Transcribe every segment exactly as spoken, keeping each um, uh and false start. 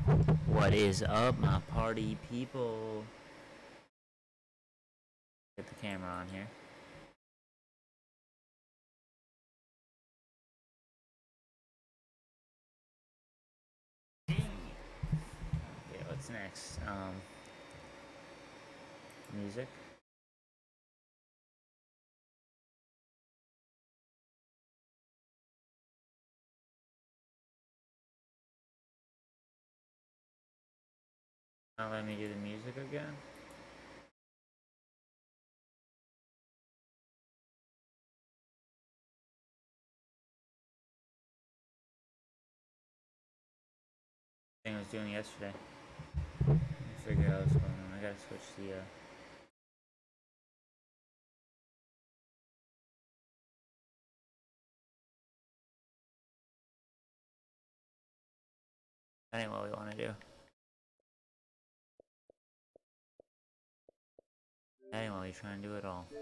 What is up, my party people? Get the camera on here. Okay, what's next? Um, music. Now let me do the music again. Thing I was doing yesterday. Figure out what's going on. I gotta switch the. Uh... That ain't what we want to do. That ain't what we trying to do at all.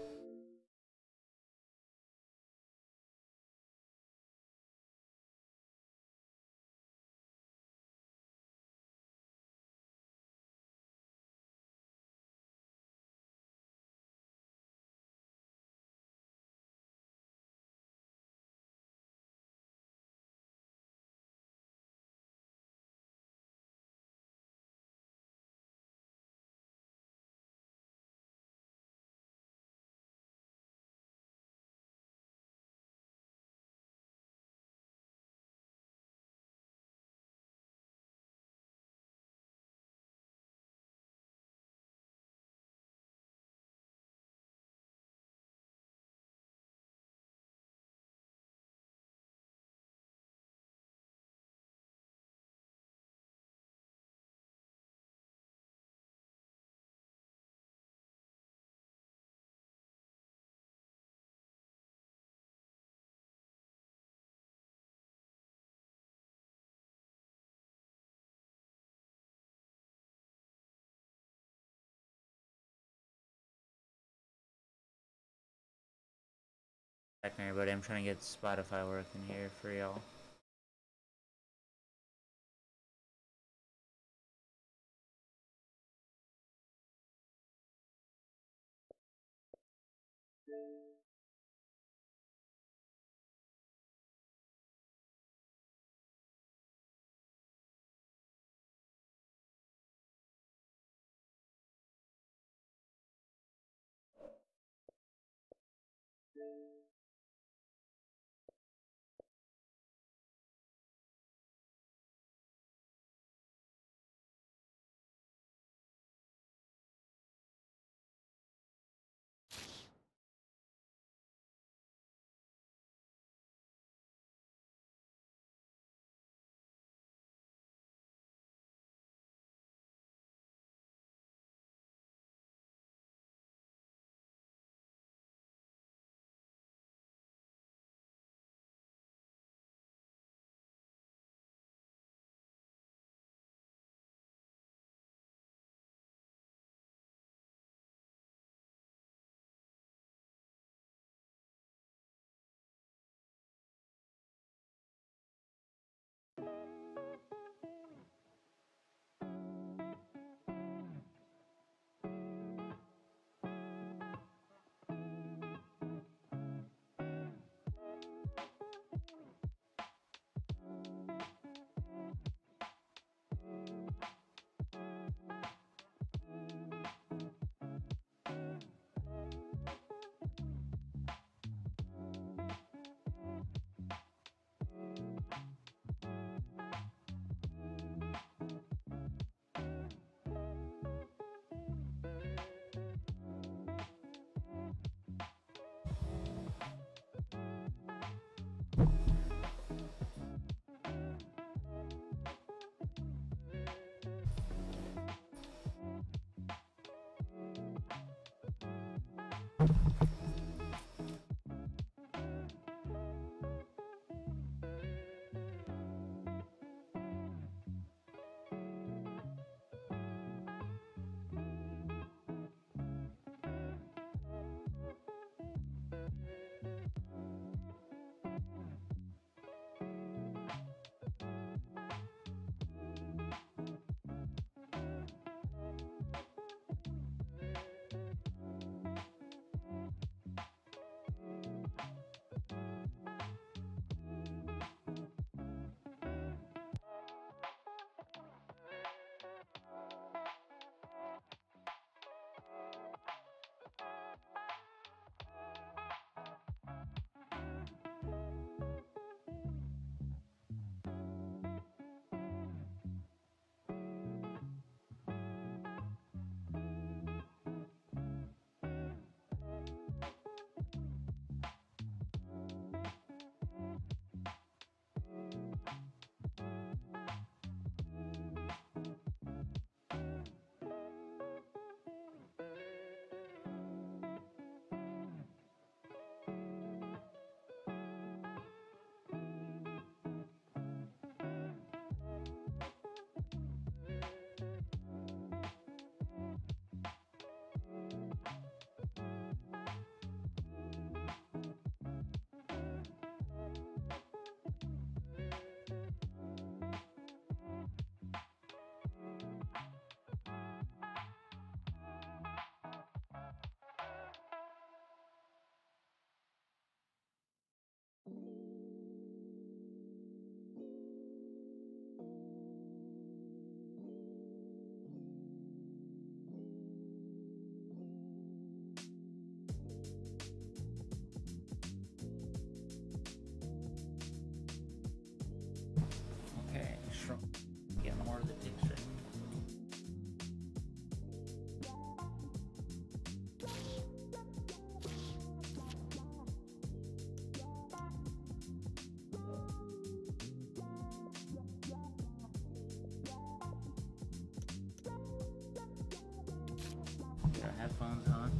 Back everybody, I'm trying to get Spotify working here for y'all. phone's on.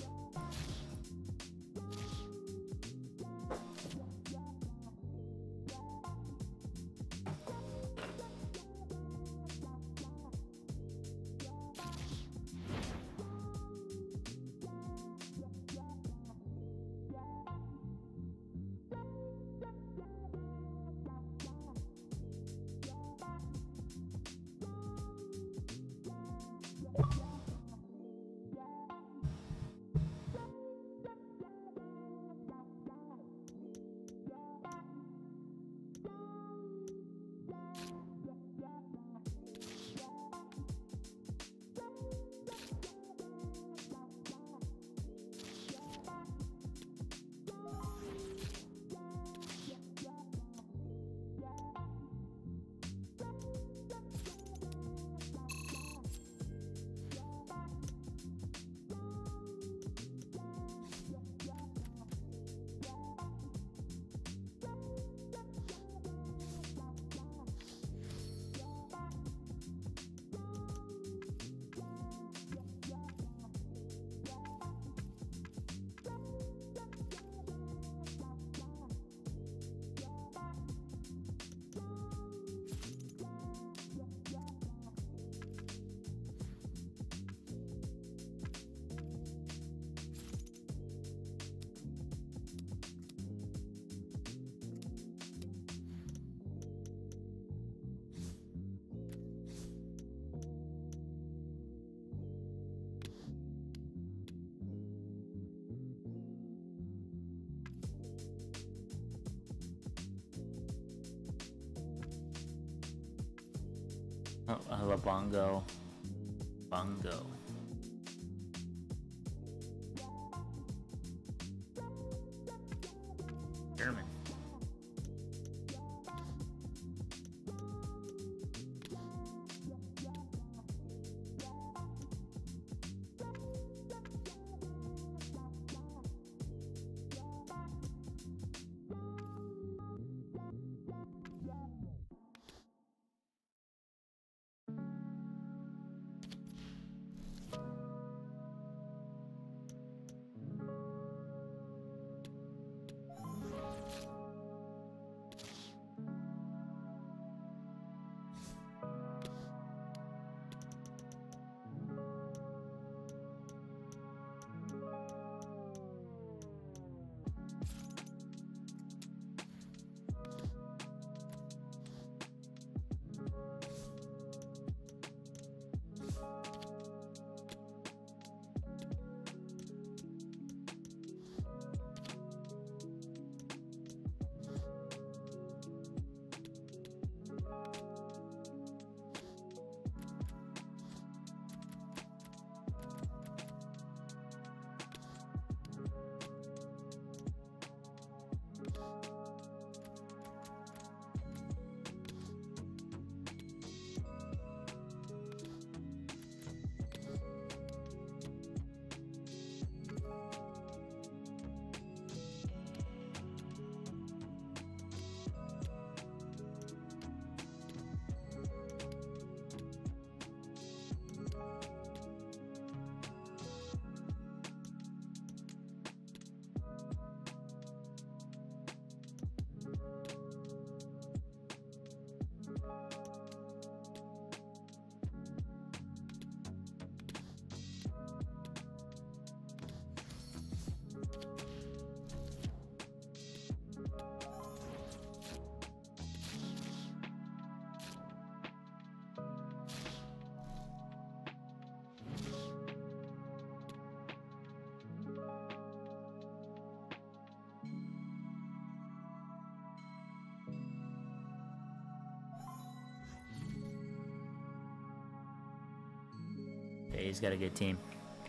Oh, I have a bongo. Bongo. German. Yeah, he's got a good team.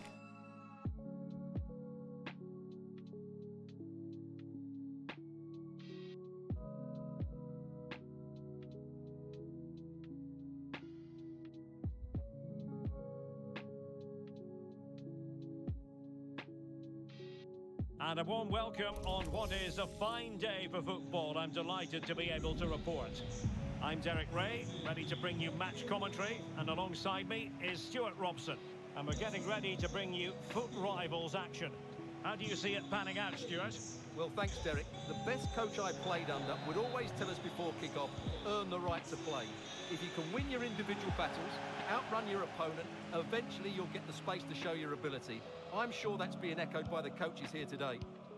And a warm welcome on what is a fine day for football. I'm delighted to be able to report. I'm Derek Ray, ready to bring you match commentary, and alongside me is Stuart Robson. And we're getting ready to bring you Foot Rivals action. How do you see it panning out, Stuart? Well, thanks, Derek. The best coach I played under would always tell us before kick-off, earn the right to play. If you can win your individual battles, outrun your opponent, eventually you'll get the space to show your ability. I'm sure that's being echoed by the coaches here today.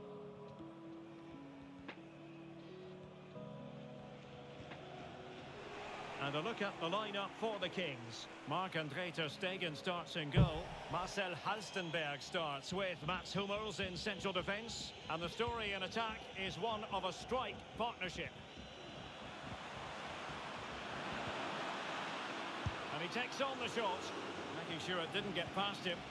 And a look at the lineup for the Kings. Marc-Andre ter Stegen starts in goal. Marcel Halstenberg starts with Mats Hummels in central defence. And the story in attack is one of a strike partnership. And he takes on the shot, making sure it didn't get past him.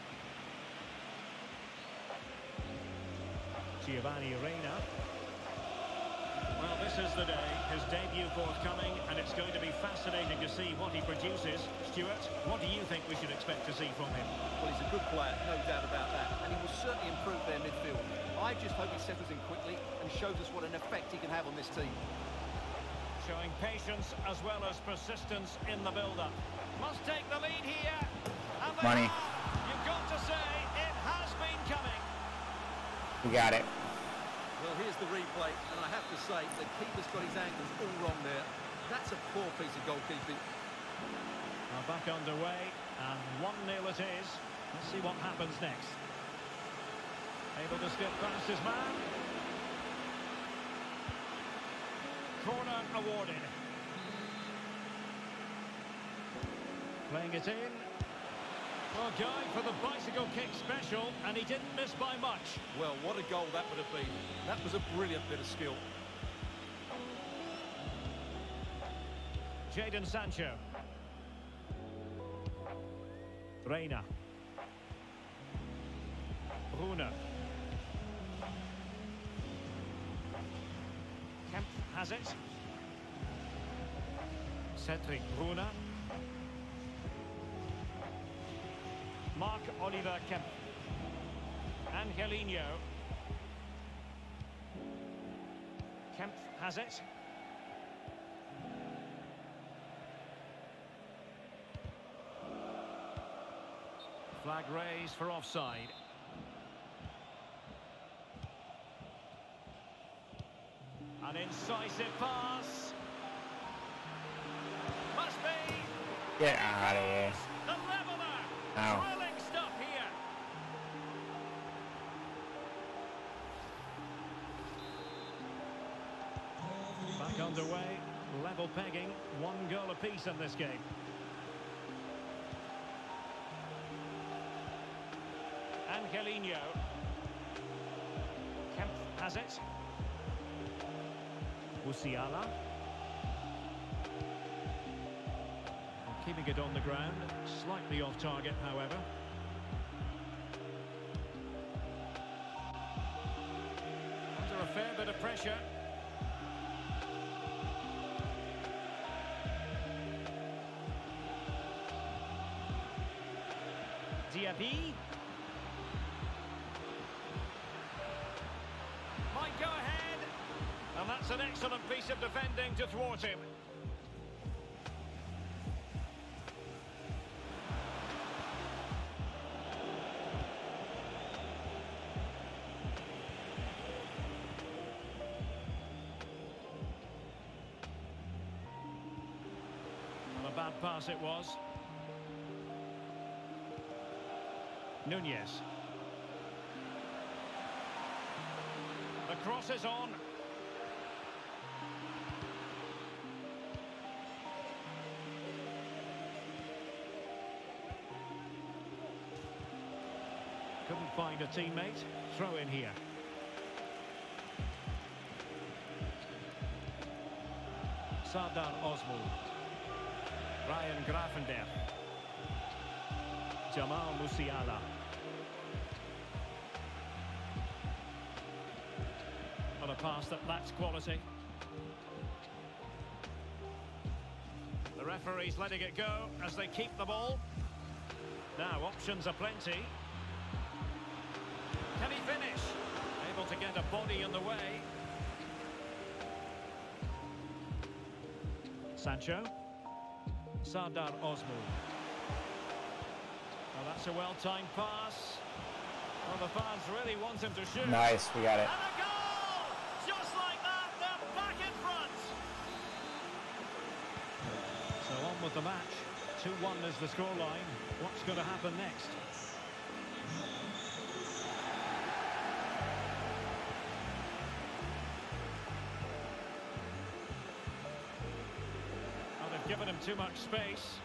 Giovanni Reina. Well, this is the day, his debut forthcoming, and it's going to be fascinating to see what he produces. Stuart, what do you think we should expect to see from him? Well, he's a good player, no doubt about that, and he will certainly improve their midfield. I just hope he settles in quickly and shows us what an effect he can have on this team. Showing patience as well as persistence in the build-up. Must take the lead here. And Money. Are. You've got to say, it has been coming. We got it. Well, here's the replay, and I have to say, the keeper's got his angles all wrong there. That's a poor piece of goalkeeping. Now back underway, and one nil it is. Let's see what happens next. Able to skip past his man. Corner awarded. Playing it in. Well, going for the bicycle kick special, and he didn't miss by much. Well, what a goal that would have been. That was a brilliant bit of skill. Jadon Sancho. Reina. Bruna. Kemp has it. Cedric Bruna. Marc-Oliver Kemp. Angelino. Kemp has it. Flag raised for offside. An incisive pass. Must be. Get out of here. The leveler. Ow. Thrilling stuff here. Back underway. Level pegging. One goal apiece in this game. Angelino. Kemp has it. Musiala. Keeping it on the ground. Slightly off target, however. Under a fair bit of pressure. Diaby. Might go ahead. And that's an excellent piece of defending to thwart him. Well, a bad pass it was. Nunez. The cross is on. Couldn't find a teammate. Throw in here. Sardar Ozmul. Ryan Gravenberch. Jamal Musiala. On a pass that lacks quality. The referee's letting it go as they keep the ball. Now options are plenty. Can he finish? Able to get a body in the way. Sancho. Sardar Ozmul. Well, that's a well-timed pass. Well, the fans really want him to shoot. Nice, we got it. And a goal! Just like that, they're back in front. So on with the match. two one is the scoreline. What's going to happen next? Well, they've given him too much space.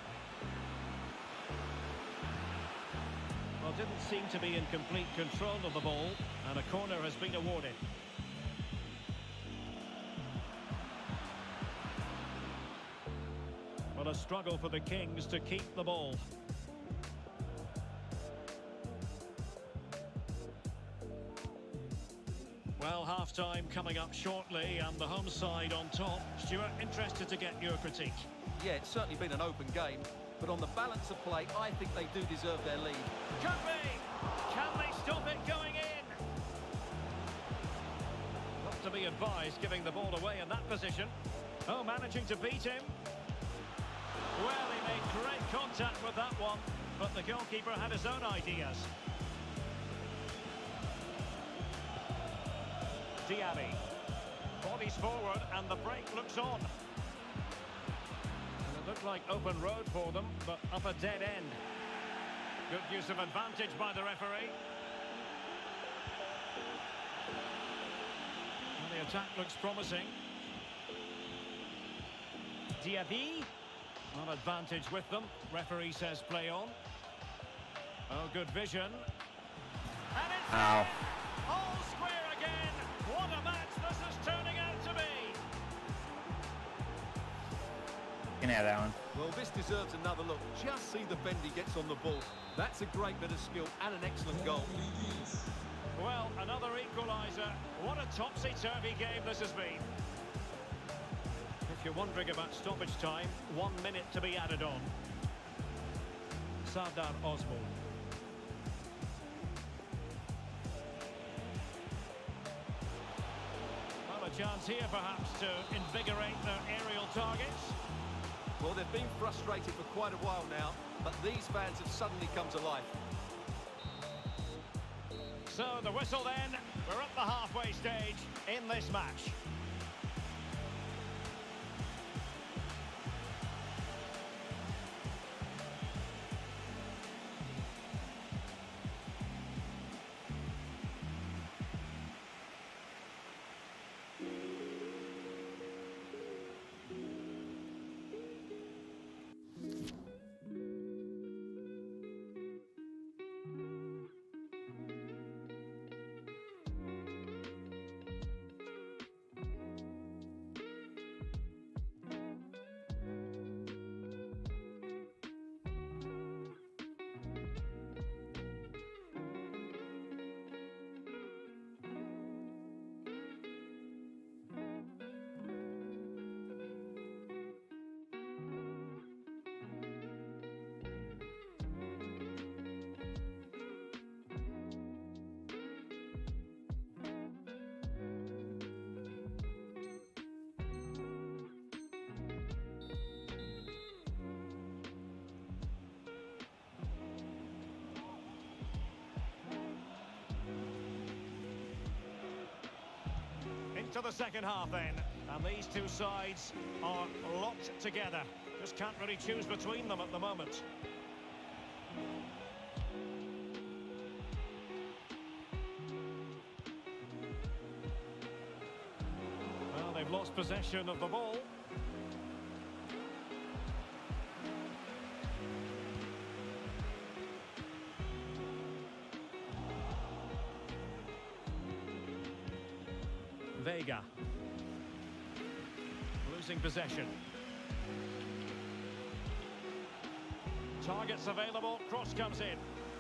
Well, didn't seem to be in complete control of the ball, and a corner has been awarded. Well, a struggle for the Kings to keep the ball. Well, half-time coming up shortly, and the home side on top. Stuart, interested to get your critique. Yeah, it's certainly been an open game, but on the balance of play, I think they do deserve their lead. Could be! Can they stop it going in? Not to be advised giving the ball away in that position. Oh, managing to beat him. Well, he made great contact with that one, but the goalkeeper had his own ideas. Diaby. Bodies forward, and the break looks on. And it looked like open road for them, but up a dead end. Good use of advantage by the referee. And the attack looks promising. Diaby. On advantage with them. Referee says play on. Oh, good vision. And it's Ow. all square again. What a match this is turning out to be. You can have that one. Well, this deserves another look. Just see the bend he gets on the ball. That's a great bit of skill and an excellent goal. Well, another equaliser. What a topsy-turvy game this has been. If you're wondering about stoppage time, one minute to be added on. Sardar Ozmul. Well, a chance here perhaps to invigorate their aerial targets. Well, they've been frustrated for quite a while now, but these fans have suddenly come to life. So the whistle then, we're at the halfway stage in this match. To the second half then, and these two sides are locked together. Just can't really choose between them at the moment. Well, they've lost possession of the ball. Vega. Losing possession. Targets available, cross comes in.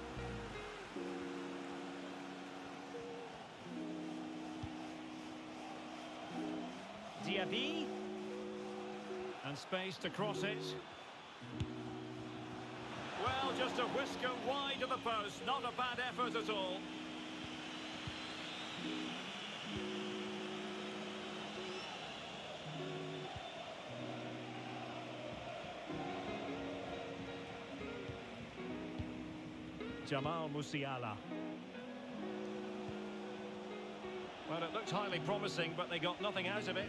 Diaby. And space to cross it. Well, just a whisker wide of the post, not a bad effort at all. Jamal Musiala. Well, it looked highly promising, but they got nothing out of it.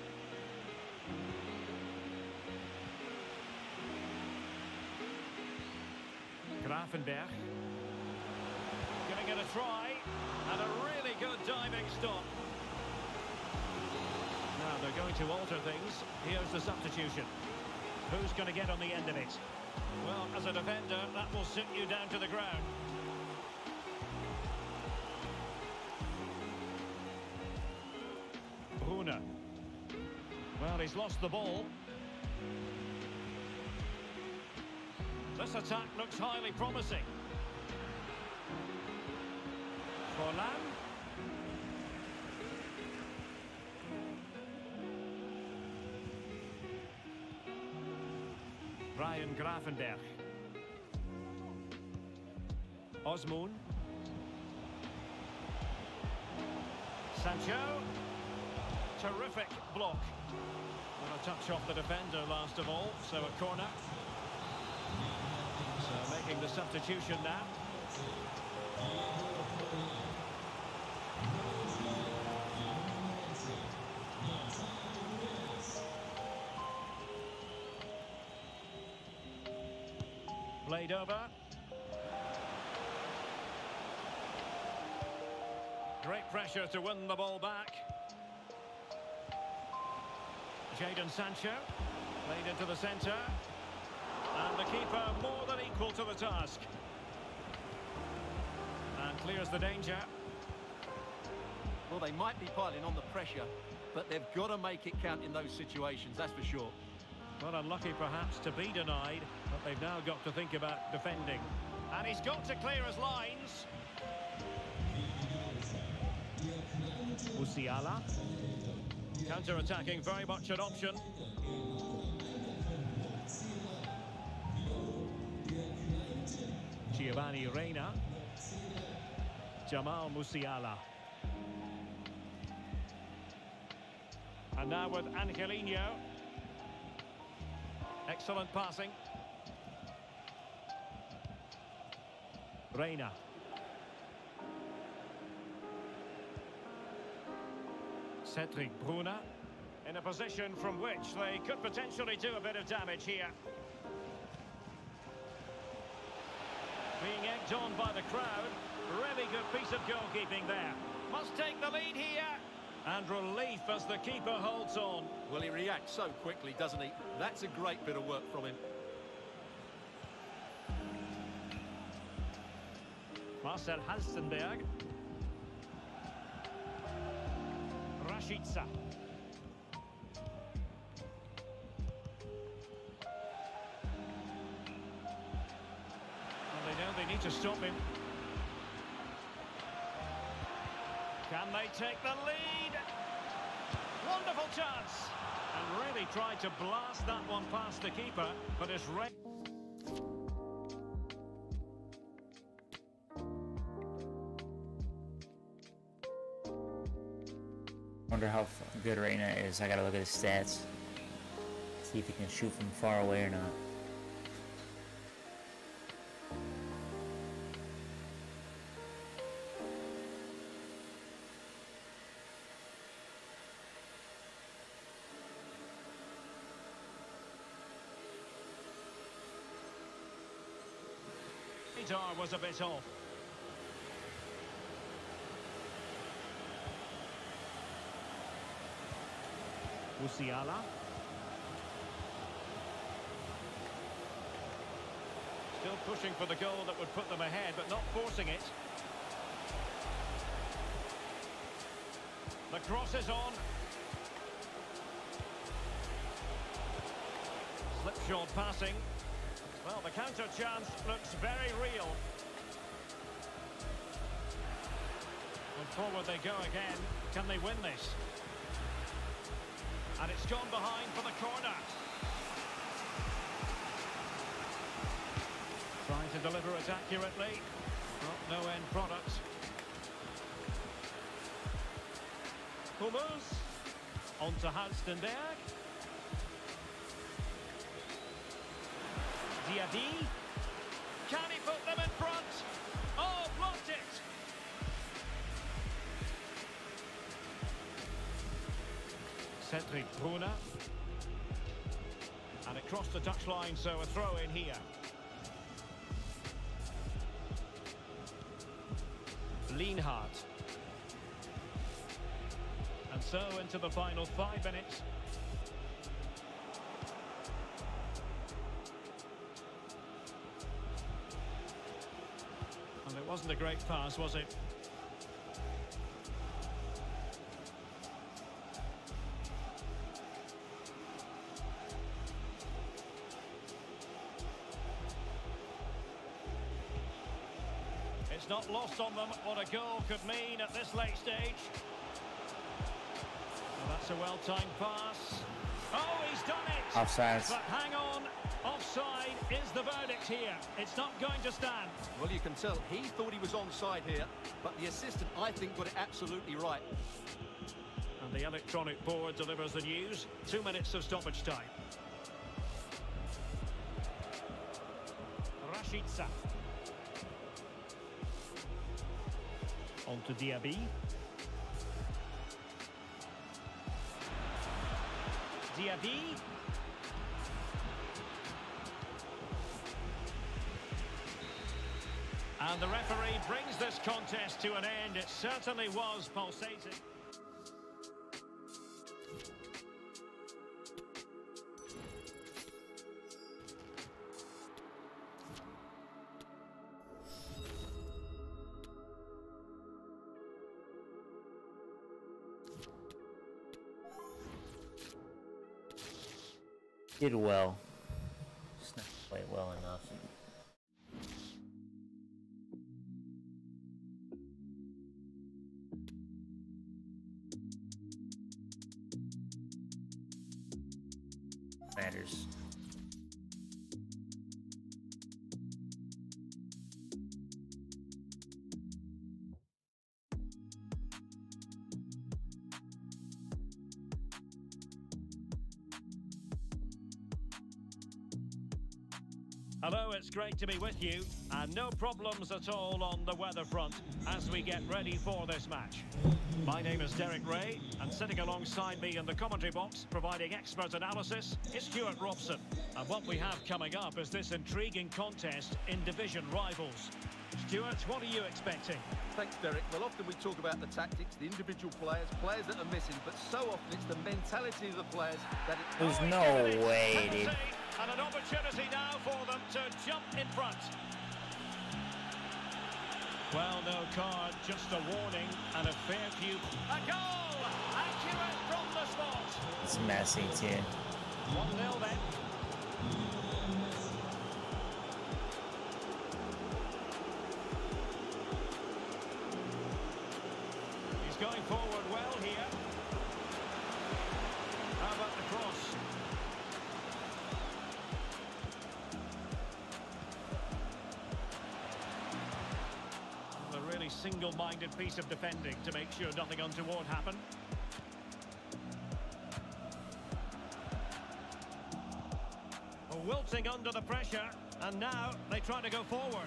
Grafenberg. Giving it a try, and a really good diving stop. Now they're going to alter things. Here's the substitution. Who's going to get on the end of it? Well, as a defender, that will sit you down to the ground. Bruna. Well, he's lost the ball. This attack looks highly promising. Forlan. Ryan Grafenberg. Osmoon. Sancho. Terrific block. And a touch off the defender last of all, so a corner. So making the substitution now. Played over. Great pressure to win the ball back. Jadon Sancho played into the centre. And the keeper more than equal to the task. And clears the danger. Well, they might be piling on the pressure, but they've got to make it count in those situations, that's for sure. Well, unlucky perhaps to be denied, but they've now got to think about defending. And he's got to clear his lines. Musiala. Counter-attacking, very much an option. Giovanni Reina. Jamal Musiala. And now with Angelino. Excellent passing. Reina. Cedric Bruna. In a position from which they could potentially do a bit of damage here. Being egged on by the crowd. Really good piece of goalkeeping there. Must take the lead here. And relief as the keeper holds on. Well, he reacts so quickly, doesn't he? That's a great bit of work from him. Marcel Halstenberg. Rashica. Well, they know they need to stop him. Can they take the lead? Wonderful chance. And really tried to blast that one past the keeper, but it's right. Wonder how good Reina is. I gotta look at his stats. See if he can shoot from far away or not. Radar was a bit off. Musiala. Still pushing for the goal that would put them ahead, but not forcing it. The cross is on. Slipshod passing. Well, the counter chance looks very real. And forward they go again. Can they win this? And it's gone behind for the corner. Trying to deliver it accurately. Not no end product. Hummels. On to Halstenberg. Diaby. Can he put them in front? Oh, blocked it! Cedric Bruna. And it crossed the touchline, so a throw in here. Lienhard. And so into the final five minutes. And it wasn't a great pass, was it? It's not lost on them what a goal could mean at this late stage. Well, that's a well-timed pass. Oh, he's done it! Offside. But hang on, offside is the verdict here. It's not going to stand. Well, you can tell he thought he was onside here, but the assistant, I think, got it absolutely right. And the electronic board delivers the news. Two minutes of stoppage time. Rashica. On to Diaby. Diaby. And the referee brings this contest to an end. It certainly was pulsating. Did well. Just not quite well enough. Matters. Hello, it's great to be with you, and no problems at all on the weather front as we get ready for this match. My name is Derek Ray, and sitting alongside me in the commentary box, providing expert analysis, is Stuart Robson. And what we have coming up is this intriguing contest in division rivals. Stuart, what are you expecting? Thanks, Derek. Well, often we talk about the tactics, the individual players, players that are missing, but so often it's the mentality of the players that it's... There's Oh, no he's way, dude. And an opportunity now for them to jump in front. Well, no card, just a warning and a fair few. A goal! Accurate from the spot. It's messy too. one nil then. He's going forward well here. How about the cross? A really single-minded piece of defending to make sure nothing untoward happened. Wilting under the pressure, and now they try to go forward.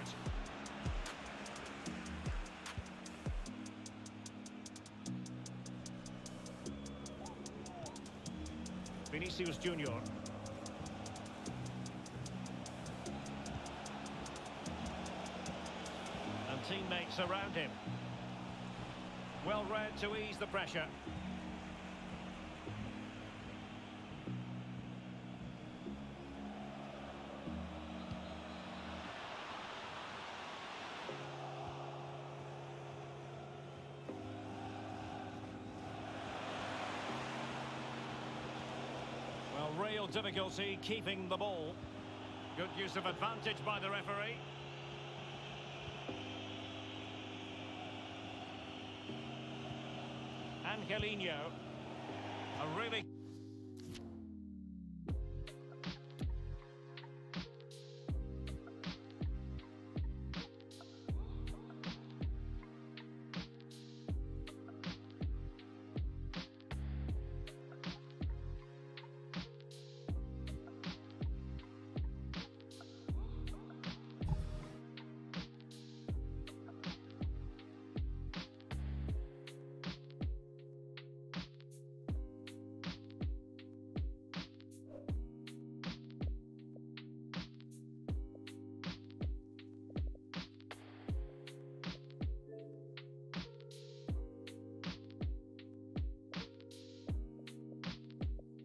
Vinicius Junior. And teammates around him. Well read to ease the pressure. Well, real difficulty keeping the ball. Good use of advantage by the referee. Angelino. A really...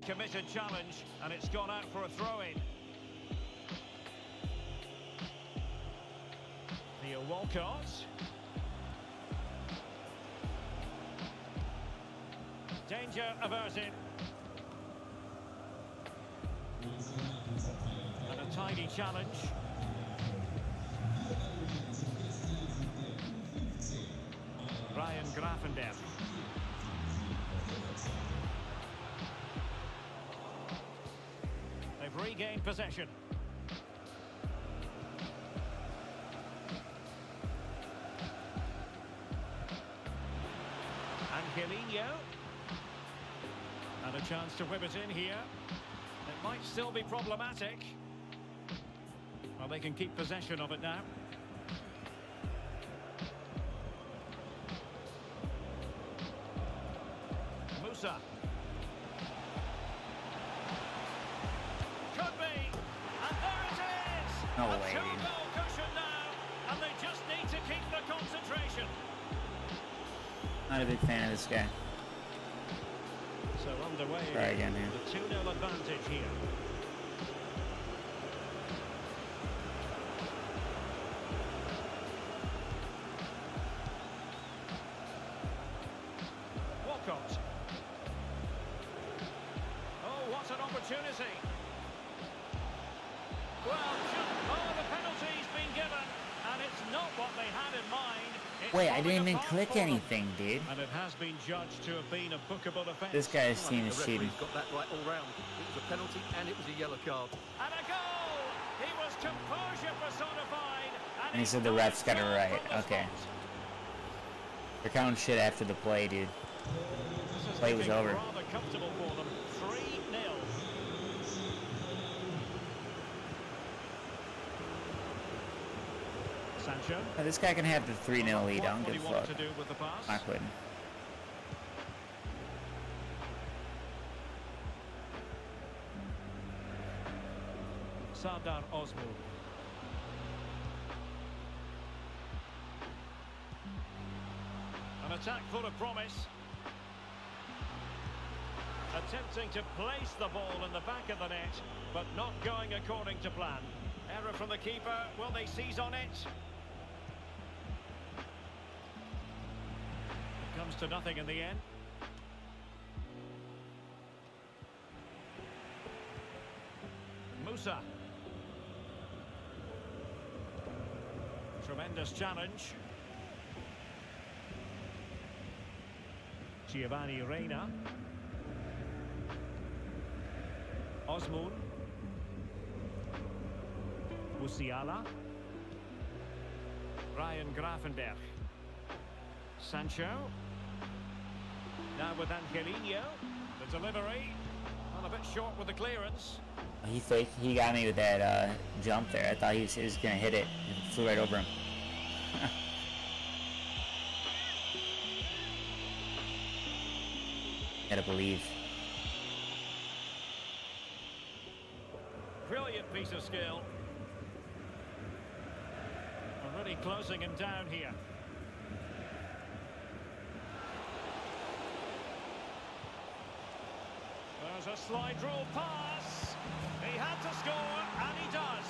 committed challenge, and it's gone out for a throw-in. Theo Walcott. Danger averted. And a tidy challenge. Ryan Gravenberch. They've regained possession. Angelino. And a chance to whip it in here. It might still be problematic. Well, they can keep possession of it now. Musa. Could be. And there it is! No a way, dude. two-goal cushion now. And they just need to keep the concentration. Not a big fan of this guy. So underway. Try again here. The two nil advantage here. Walcott. Oh, what an opportunity. Well, oh, the penalty's been given, and it's not what they had in mind. It's Wait, I didn't falling even apart click for them. anything, dude. And it has been judged to have been a bookable offence. This guy's Well, I team think is the cheating. referee's got that right all round. It was a penalty and it was a yellow card. And a goal! He was composure personified. And he said the it's refs got it goal right. from the Okay. spot. They're counting shit after the play, dude. This is Play was looking over. rather comfortable for them. three nil. Sancho. Now, this guy can have the three nil lead. I don't What give he a wanted fuck. to do with the pass. Not quitting. Sardar Ozmul. An attack full of promise. Attempting to place the ball in the back of the net, but not going according to plan. Error from the keeper. Will they seize on it? It comes to nothing in the end. Musa. Tremendous challenge. Giovanni Reina. Osmoon. Musiala. Ryan Gravenberch. Sancho. Now with Angelino. The delivery. Well, a bit short with the clearance. He faked. He got me with that uh, jump there. I thought he was, he was gonna hit it. It flew right over him. Gotta believe. Brilliant piece of skill. Already closing him down here. There's a slide rule pass. He had to score, and he does.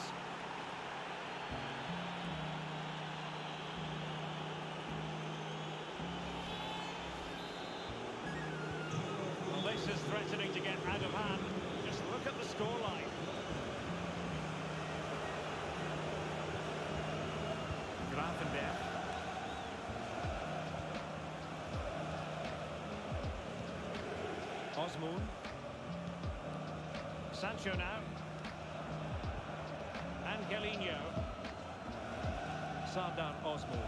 Well, this is threatening to get out of hand. Just look at the scoreline. Gravenberch. Osmoon. Sancho now. Angelino. Sardar Ozmul.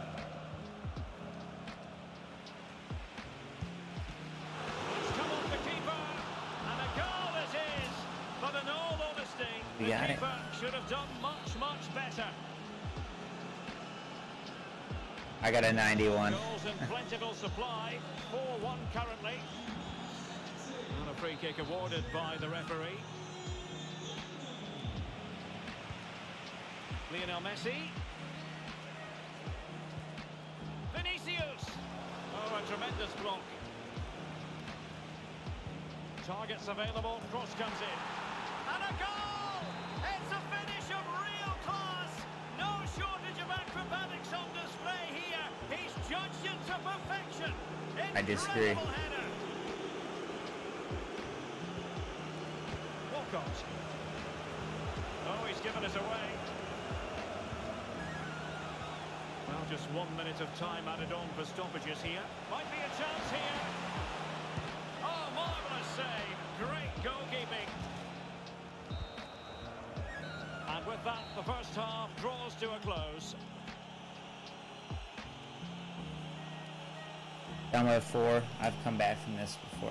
It's come off the keeper. And a goal it is. But in all honesty, We the got it. keeper should have done much, much better. I got a ninety-one. Goals in plentiful supply. four one currently. And a free kick awarded by the referee. Lionel Messi. Vinicius. Oh, a tremendous block. Targets available, cross comes in. And a goal! It's a finish of real class! No shortage of acrobatics on display here. He's judged it to perfection. I disagree. Incredible header. Walcott. Oh, he's given it away. Well, just one minute of time added on for stoppages here. Might be a chance here. Oh, marvellous save. Great goalkeeping. And with that, the first half draws to a close. Down by four. I've come back from this before.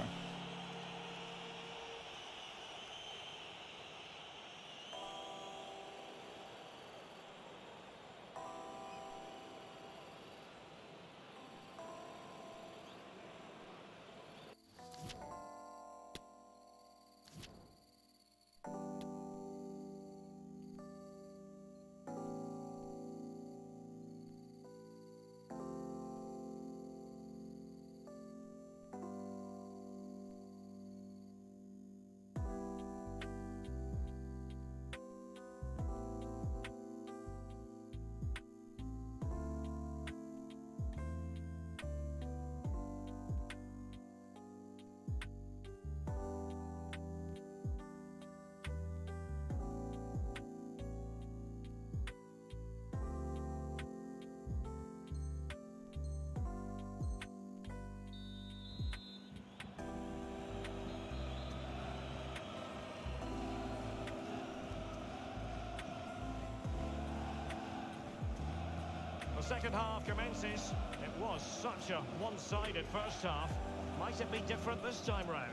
The second half commences. It was such a one-sided first half. Might it be different this time round?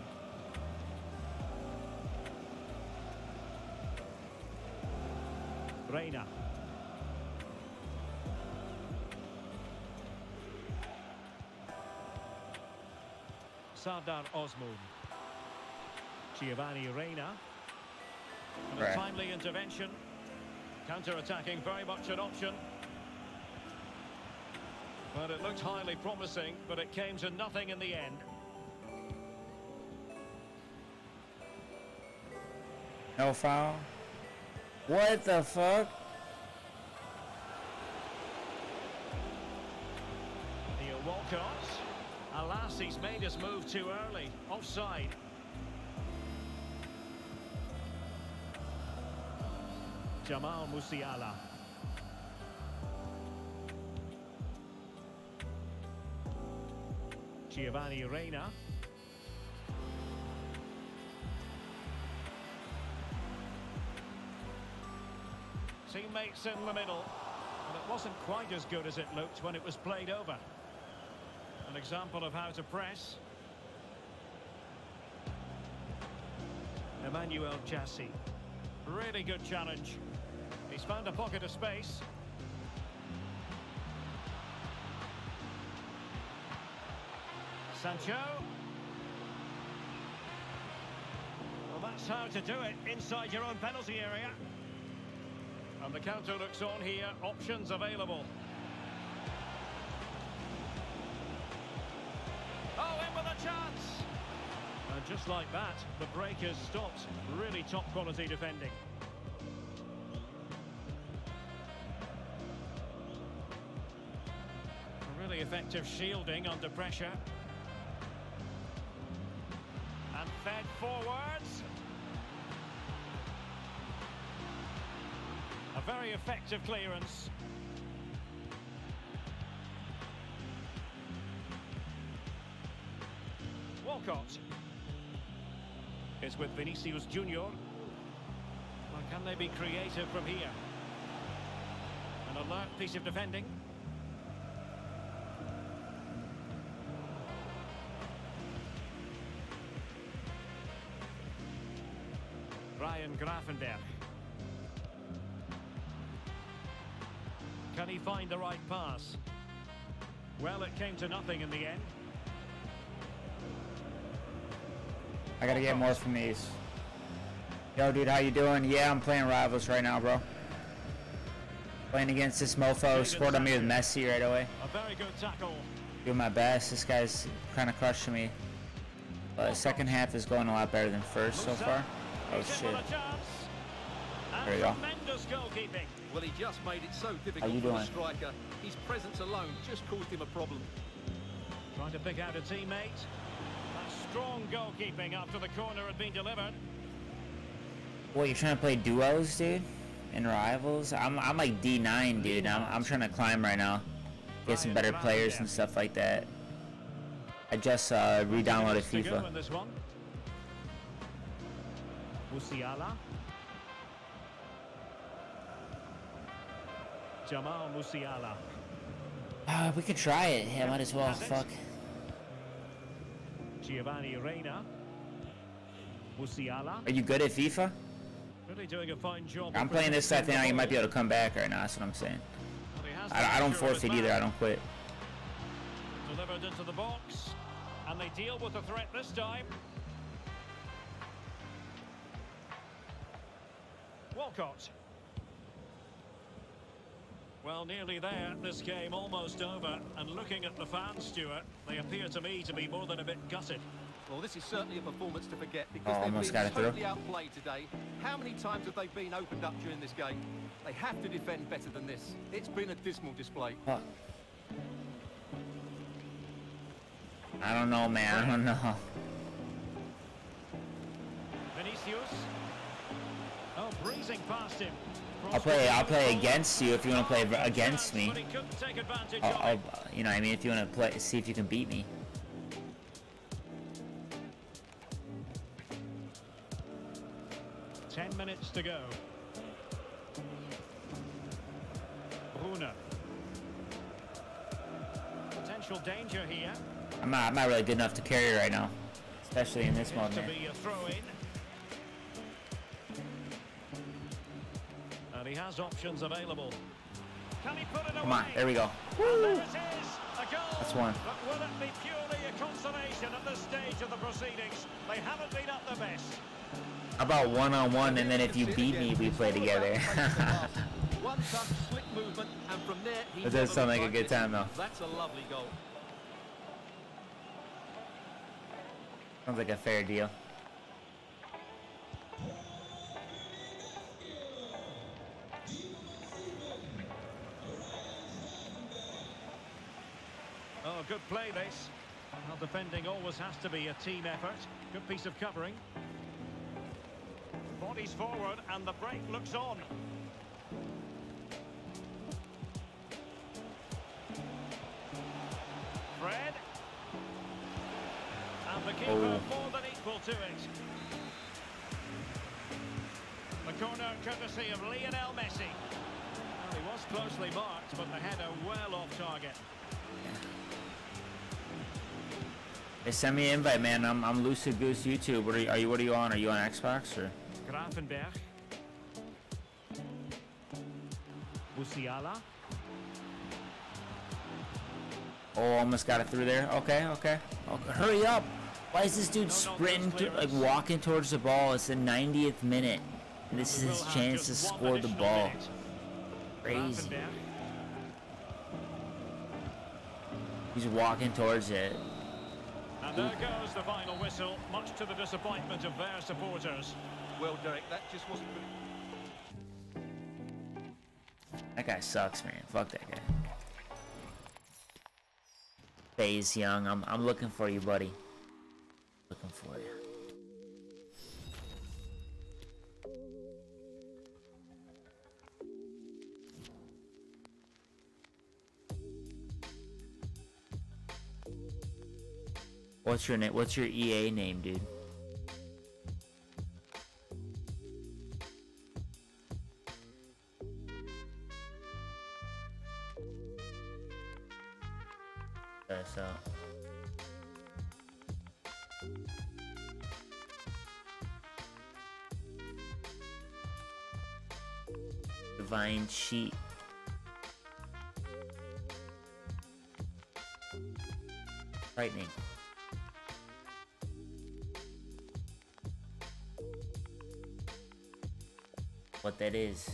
Reina. Sardar Osmoon. Giovanni Reina. And a Right. timely intervention. Counter-attacking, very much an option. But it looked highly promising, but it came to nothing in the end. No foul. What the fuck? Theo Walcott. Alas, he's made his move too early. Offside. Jamal Musiala. Giovanni Reina. Teammates in the middle. And it wasn't quite as good as it looked when it was played over. An example of how to press. Emmanuel Chassis. Really good challenge. He's found a pocket of space. Sancho. Well, that's how to do it inside your own penalty area. And the counter looks on here. Options available. Oh, in with a chance. And just like that, the break has stopped. Really top quality defending. Really effective shielding under pressure. And fed forwards. A very effective clearance. Walcott is with Vinicius Junior. Well, can they be creative from here? An alert piece of defending. Ryan Gravenberch. Can he find the right pass? Well, it came to nothing in the end. I gotta get more from these. Yo, dude, how you doing? Yeah, I'm playing Rivals right now, bro. Playing against this mofo. Scored on me with Messi right away. A very good tackle. Doing my best. This guy's kind of crushing me. Uh, second half is going a lot better than first so far. Oh shit. There we go. Well, he just made it so difficult How you for doing? the striker. His presence alone just caused him a problem. Trying to pick out a teammate. That's strong goalkeeping after the corner had been delivered. What, you're trying to play duos, dude? In Rivals? I'm, I'm like D nine, dude. I'm, I'm trying to climb right now. Get some better players and stuff like that. I just uh, re-downloaded FIFA. Musiala. Jamal Musiala. Uh, we could try it. Yeah, might as well. Fuck. Giovanni Reina. Musiala. Are you good at FIFA? Really doing a fine job. I'm playing this. I think you might be able to come back right now. That's what I'm saying. I, I don't forfeit either. I don't quit. Delivered into the box, and they deal with the threat this time. Walcott. Well, nearly there. This game almost over. And looking at the fans, Stuart, they appear to me to be more than a bit gutted. Well, this is certainly a performance to forget because Oh, they've almost been got it through. totally outplayed today. How many times have they been opened up during this game? They have to defend better than this. It's been a dismal display. Fuck. I don't know, man. I don't know. Vinicius. Oh, breezing past him. I'll play. I'll play against you if you want to play against me. But he couldn't take advantage I'll, of I'll, it. you know, what I mean, if you want to play, see if you can beat me. Ten minutes to go. Bruna. Potential danger here. I'm not. I'm not really good enough to carry right now, especially in this mode, To man. be a throw-in. And he has options available. Can he put it away? Come on, there we go. And there it is, a goal. That's one. But will it be purely a consolation at this stage of the proceedings? They haven't been at their best. How about one on one, and then if you beat me, we play together. One touch, slick movement, and from there he That does never sound like a looked good back. time, though. That's a lovely goal. Sounds like a fair deal. Oh, good play this. Well, defending always has to be a team effort. Good piece of covering. Bodies forward and the break looks on. Fred. And the keeper Oh. more than equal to it. The corner courtesy of Lionel Messi. Well, he was closely marked, but the header well off target. Hey, send me an invite, man. I'm I'm Lucid Goose YouTube. What are you? Are you? What are you on? Are you on Xbox or? Grafenberg. Musiala. Oh, almost got it through there. Okay, okay. okay. Hurry up! Why is this dude sprinting, to, like walking towards the ball? It's the ninetieth minute. And this is his chance to score the ball. Crazy. He's walking towards it. And there goes the final whistle, much to the disappointment of their supporters. Well, Derek, that just wasn't good. That guy sucks, man. Fuck that guy. FaZe Young, I'm I'm looking for you, buddy. Looking for you. What's your name? What's your E A name, dude? That's out. Divine Cheat. Frightening. What that is.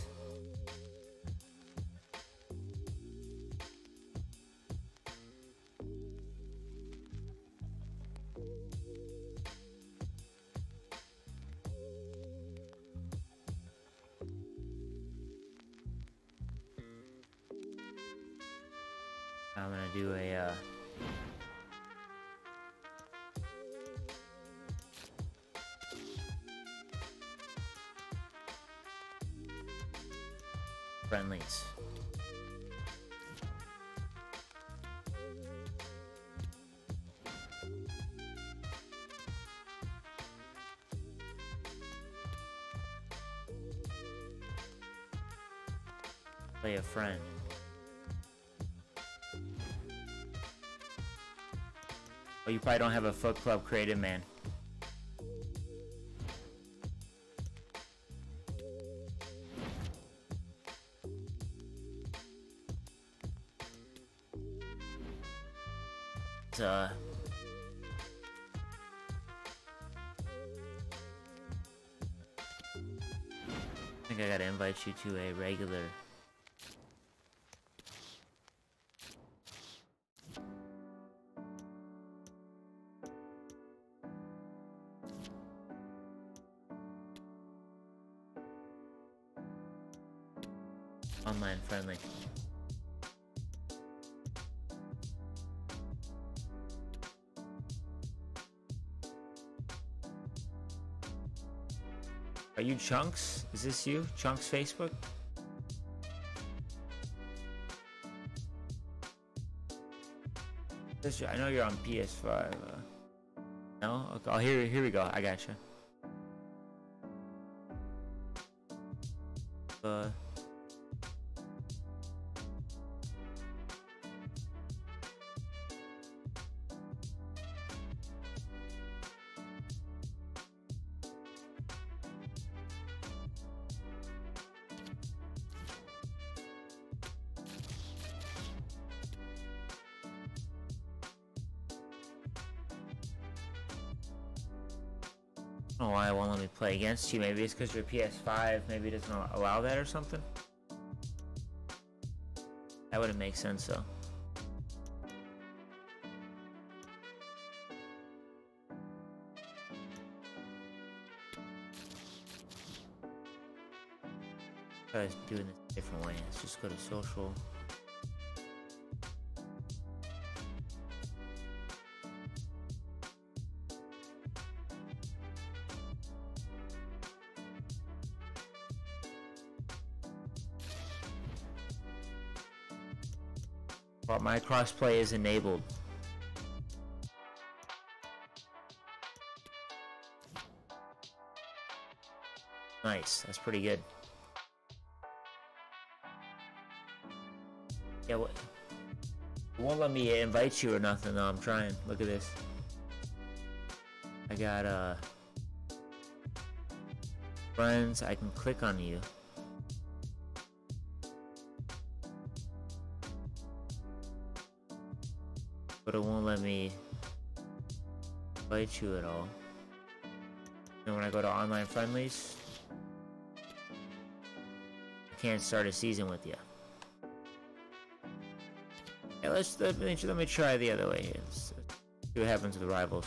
I'm gonna do a uh friendlies. Play a friend. Oh, you probably don't have a Foot Club created, man. It's, uh... I think I gotta invite you to a regular... online friendly. Are you Chunks? Is this you? Chunks Facebook? This, I know you're on P S five. Uh, no? Okay, oh, here, here we go. I gotcha. Uh... I don't know why it won't let me play against you. Maybe it's because you're P S five. Maybe it doesn't allow that or something. That wouldn't make sense though. Try doing this a different way. Let's just go to social. Well, my crossplay is enabled. Nice, that's pretty good. Yeah, what? It won't let me invite you or nothing though. I'm trying. Look at this. I got uh friends. I can click on you. But it won't let me invite you at all. And when I go to online friendlies, I can't start a season with you. Yeah, let's let me, let me try the other way. Let's see what happens with the rivals.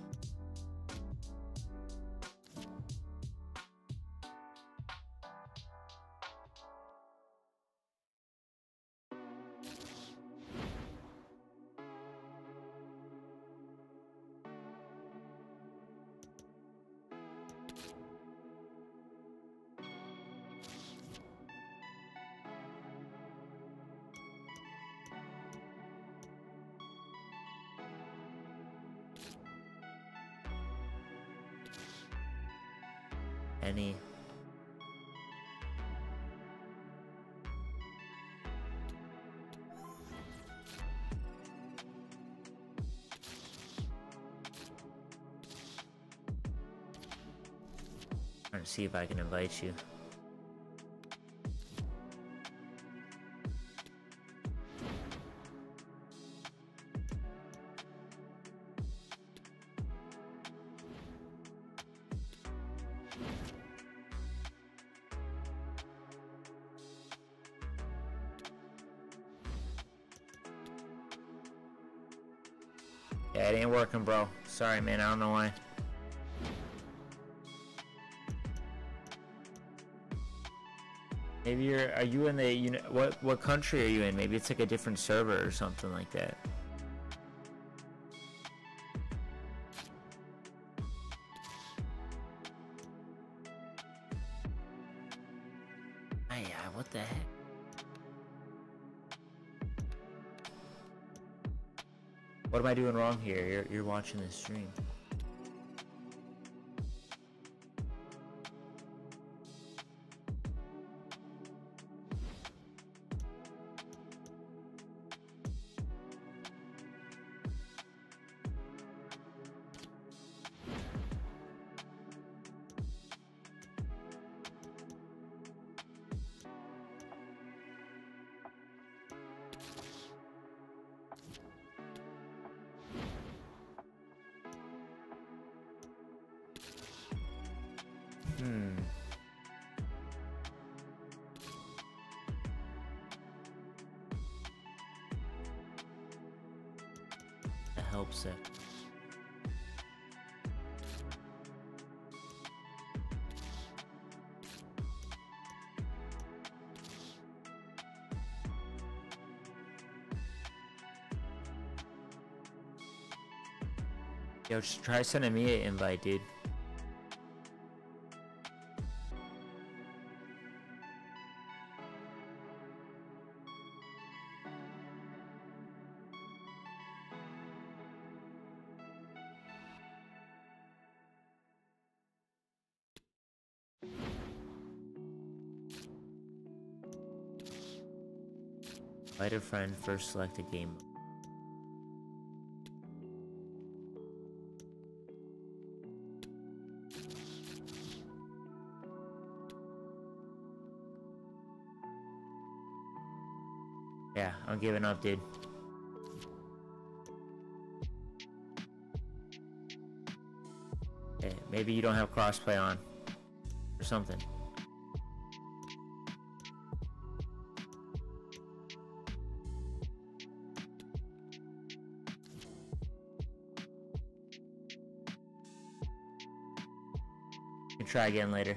Any trying to see if I can invite you. Yeah, it ain't working, bro. Sorry, man. I don't know why. Maybe Maybe you're, are you in the, you know, what, what country are you in? Maybe it's like a different server or something like that. Ay, ay, what the heck? What am I doing wrong here? You're, you're watching this stream. Hmm. That helps it. Yo, just try sending me an invite, dude. Invite a friend, first select a game. Yeah, I'm giving up, dude. Okay, maybe you don't have crossplay on or something. You can try again later.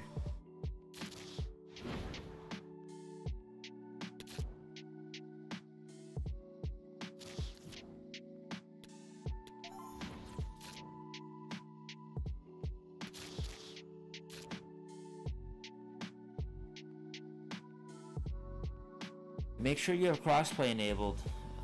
Make sure you have crossplay enabled.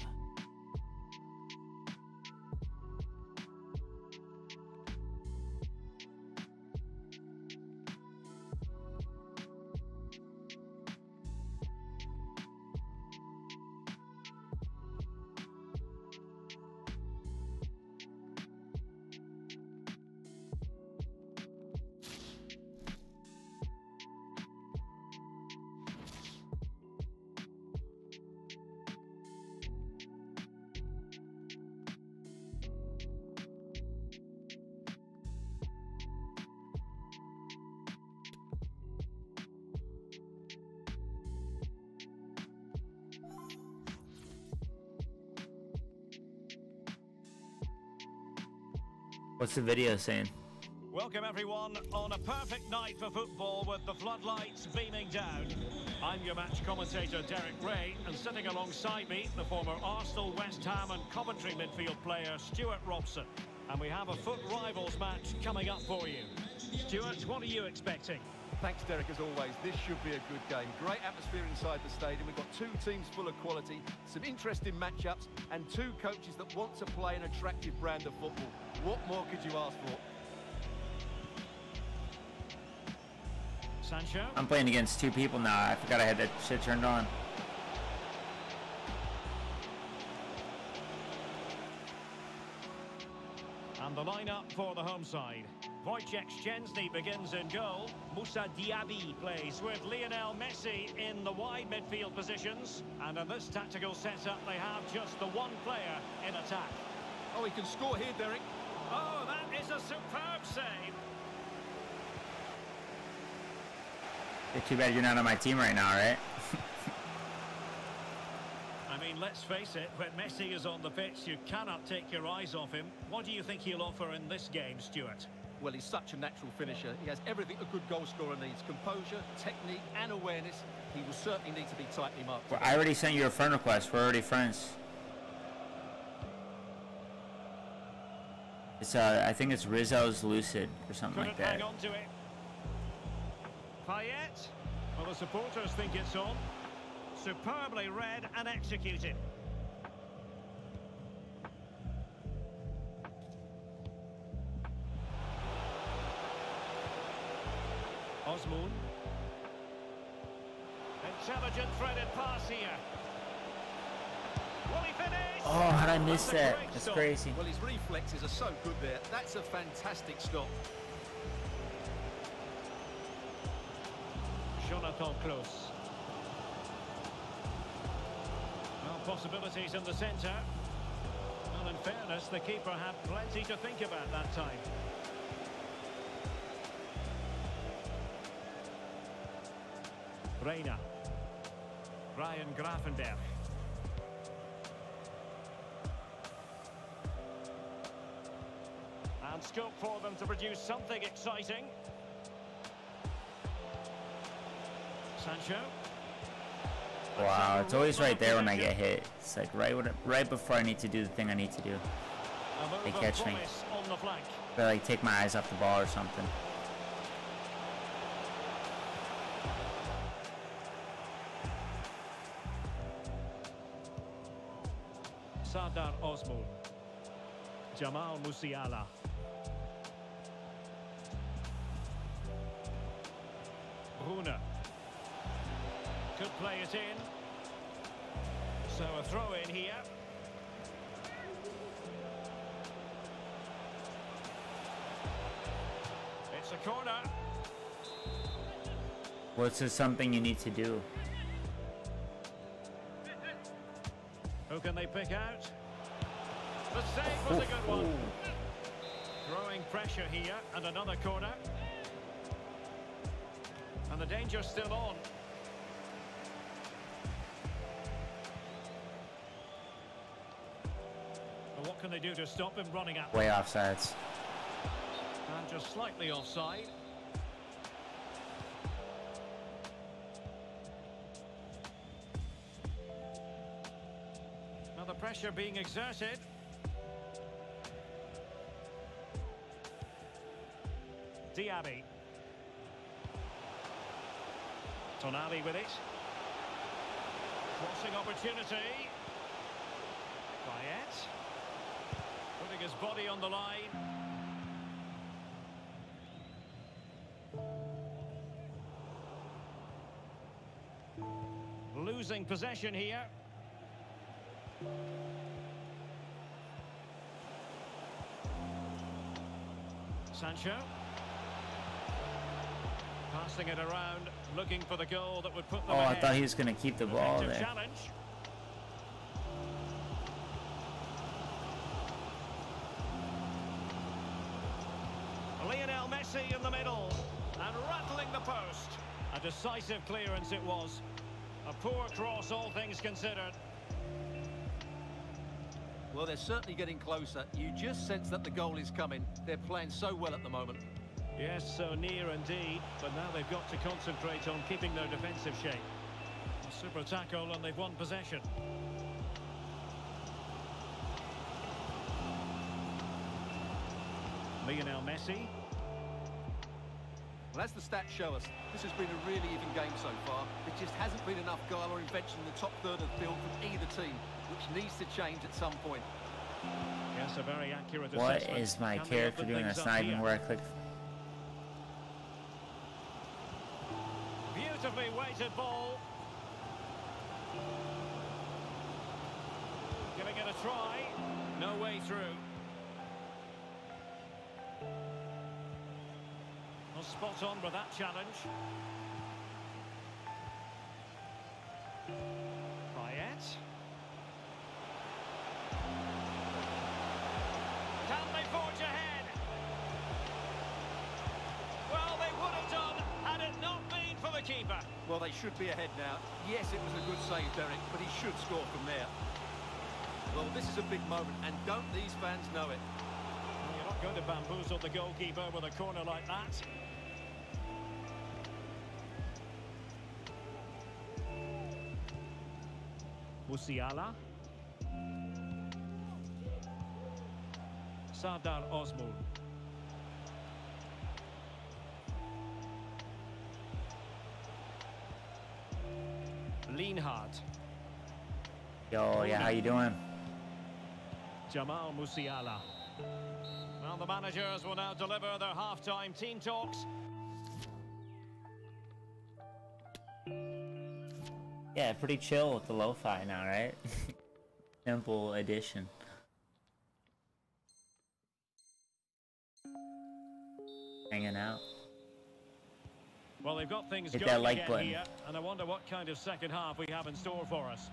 What's the video saying? Welcome everyone on a perfect night for football with the floodlights beaming down. I'm your match commentator Derek Ray, and sitting alongside me the former Arsenal, West Ham and Coventry midfield player Stuart Robson. And we have a foot rivals match coming up for you. Stuart, what are you expecting? Thanks, Derek, as always. This should be a good game. Great atmosphere inside the stadium. We've got two teams full of quality, some interesting matchups, and two coaches that want to play an attractive brand of football. What more could you ask for? Sancho? I'm playing against two people now. I forgot I had that shit turned on. And the lineup for the home side. Wojciech Szczęsny begins in goal. Moussa Diaby plays with Lionel Messi in the wide midfield positions. And in this tactical setup, they have just the one player in attack. Oh, he can score here, Derek. Oh, that is a superb save. It's too bad you're not on my team right now, right? I mean, let's face it, when Messi is on the pitch, you cannot take your eyes off him. What do you think he'll offer in this game, Stuart? Well, he's such a natural finisher. He has everything a good goal scorer needs. Composure, technique and awareness. He will certainly need to be tightly marked. Well, I already sent you a friend request. We're already friends. It's uh, I think it's Rizzo's Lucid or something Couldn't like that. hang on to it. Payet. Well, the supporters think it's on. Superbly read and executed. Osmoon. Intelligent threaded pass here. Will he finish? Oh, how'd I miss That's a that? great That's stop. crazy. Well, his reflexes are so good there. That's a fantastic stop. Jonathan Klaus. Well, possibilities in the centre. Well, in fairness, the keeper had plenty to think about that time. Reina. Ryan Gravenberch. And scope for them to produce something exciting. Sancho. Wow, it's always right there when I get hit. It's like right when, right before I need to do the thing I need to do. They catch me. On the flank. They like take my eyes off the ball or something. Sardar Osmoon. Jamal Musiala. Bruna. Could play it in. So a throw in here. It's a corner. What's this something you need to do? Who can they pick out? The save was a good one. Growing pressure here, and another corner. And the danger's still on. Well, what can they do to stop him running at them? Way offsides. And just slightly offside. Now the pressure being exerted. Diaby. Tonali with it. Crossing opportunity. Payet. Putting his body on the line. Losing possession here. Sancho. Passing it around, looking for the goal that would put them Oh, I ahead. thought he was gonna keep the ball Effective there. challenge. Lionel Messi in the middle and rattling the post. A decisive clearance it was. A poor cross, all things considered. Well, they're certainly getting closer. You just sense that the goal is coming. They're playing so well at the moment. Yes, so near indeed, but now they've got to concentrate on keeping their defensive shape. A super tackle and they've won possession. Lionel Messi. Well, as the stats show us, this has been a really even game so far. There just hasn't been enough guile or invention in the top third of the field from either team, which needs to change at some point. Yes, a very accurate What assessment. is my Can they character open doing? things That's up not even here? where I click. Beautifully weighted ball. Giving it a try. No way through. Well, spot on with that challenge. Payet. Can they forge ahead? Well, they would have done had it not been for the keeper. Well, they should be ahead now. Yes, it was a good save, Derek, but he should score from there. Well, this is a big moment, and don't these fans know it? Well, you're not Going to bamboozle the goalkeeper with a corner like that. Musiala. Sardar Ozmul. Lienhard. Yo, yeah, how you doing? Jamal Musiala. Well, the managers will now deliver their half-time team talks. Yeah, pretty chill with the lo-fi now, right? Simple addition. Hanging out. Well, they've got things Hit going that like again button. here, and I wonder what kind of second half we have in store for us.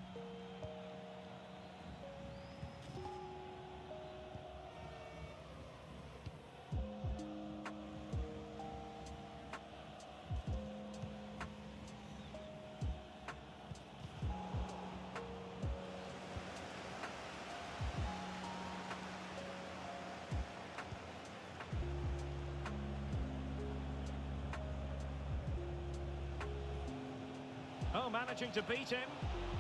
Oh, managing to beat him.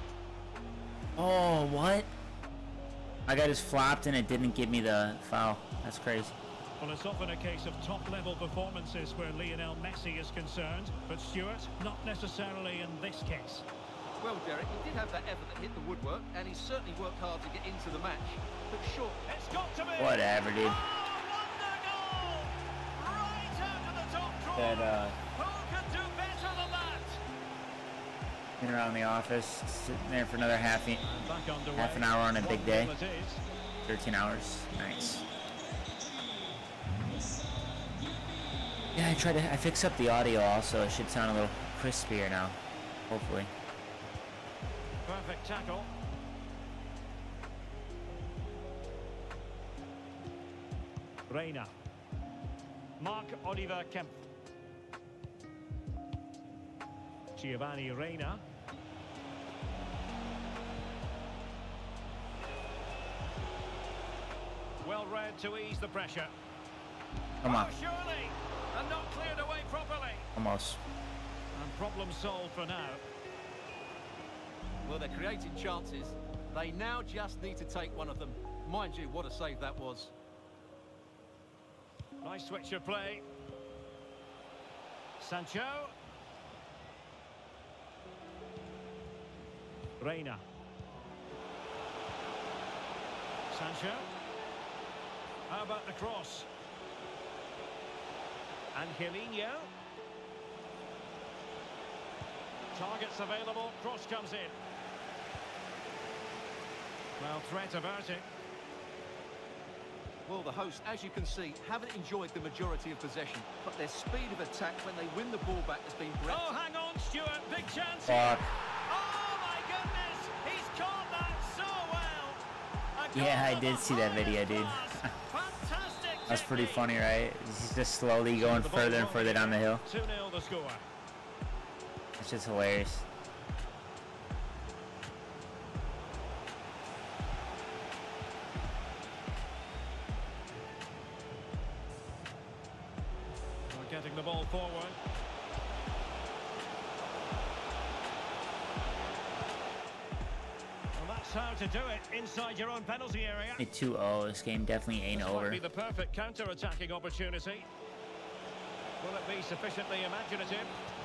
Oh, what? I got just flopped and it didn't give me the foul. That's crazy. Well, it's often a case of top-level performances where Lionel Messi is concerned, but Stuart, not necessarily in this case. Well, Derek, he did have that effort that hit the woodwork, and he certainly worked hard to get into the match. But sure, It's got to be. Whatever, dude. Oh, wonder goal! Right out of the top drawer. That, uh, Who can do better than that? been around the office, sitting there for another half, e And back underway. half an hour on a big day. Well, it is. thirteen hours. Nice. Yeah, I tried to. I fixed up the audio also. It should sound a little crispier now. Hopefully. Perfect tackle. Reina. Marc-Oliver Kempf. Giovanni Reina. Well read to ease the pressure. Come on. Oh, surely! And not cleared away properly. Almost. And problem solved for now. well, they're creating chances. They now just need to take one of them. Mind you, what a save that was. Nice switch of play. Sancho. Reina. Sancho. How about the cross? Angelino. Targets available. Cross comes in. Well, threat averted. Well, the hosts, as you can see, haven't enjoyed the majority of possession, but their speed of attack when they win the ball back has been Oh, breathtaking. hang on, Stuart. Big chance Fuck. here. Oh, my goodness. He's caught that so well. A Yeah, I goal did of see that video, dude. class. Fantastic That's pretty technique. funny, right? He's just slowly going The ball further and further down the hill. two nil the score. It's just hilarious. We're getting the ball forward. Well, that's how to do it inside your own penalty area. two oh, this game definitely ain't This over. might be the perfect counter-attacking opportunity. Will it be sufficiently imaginative?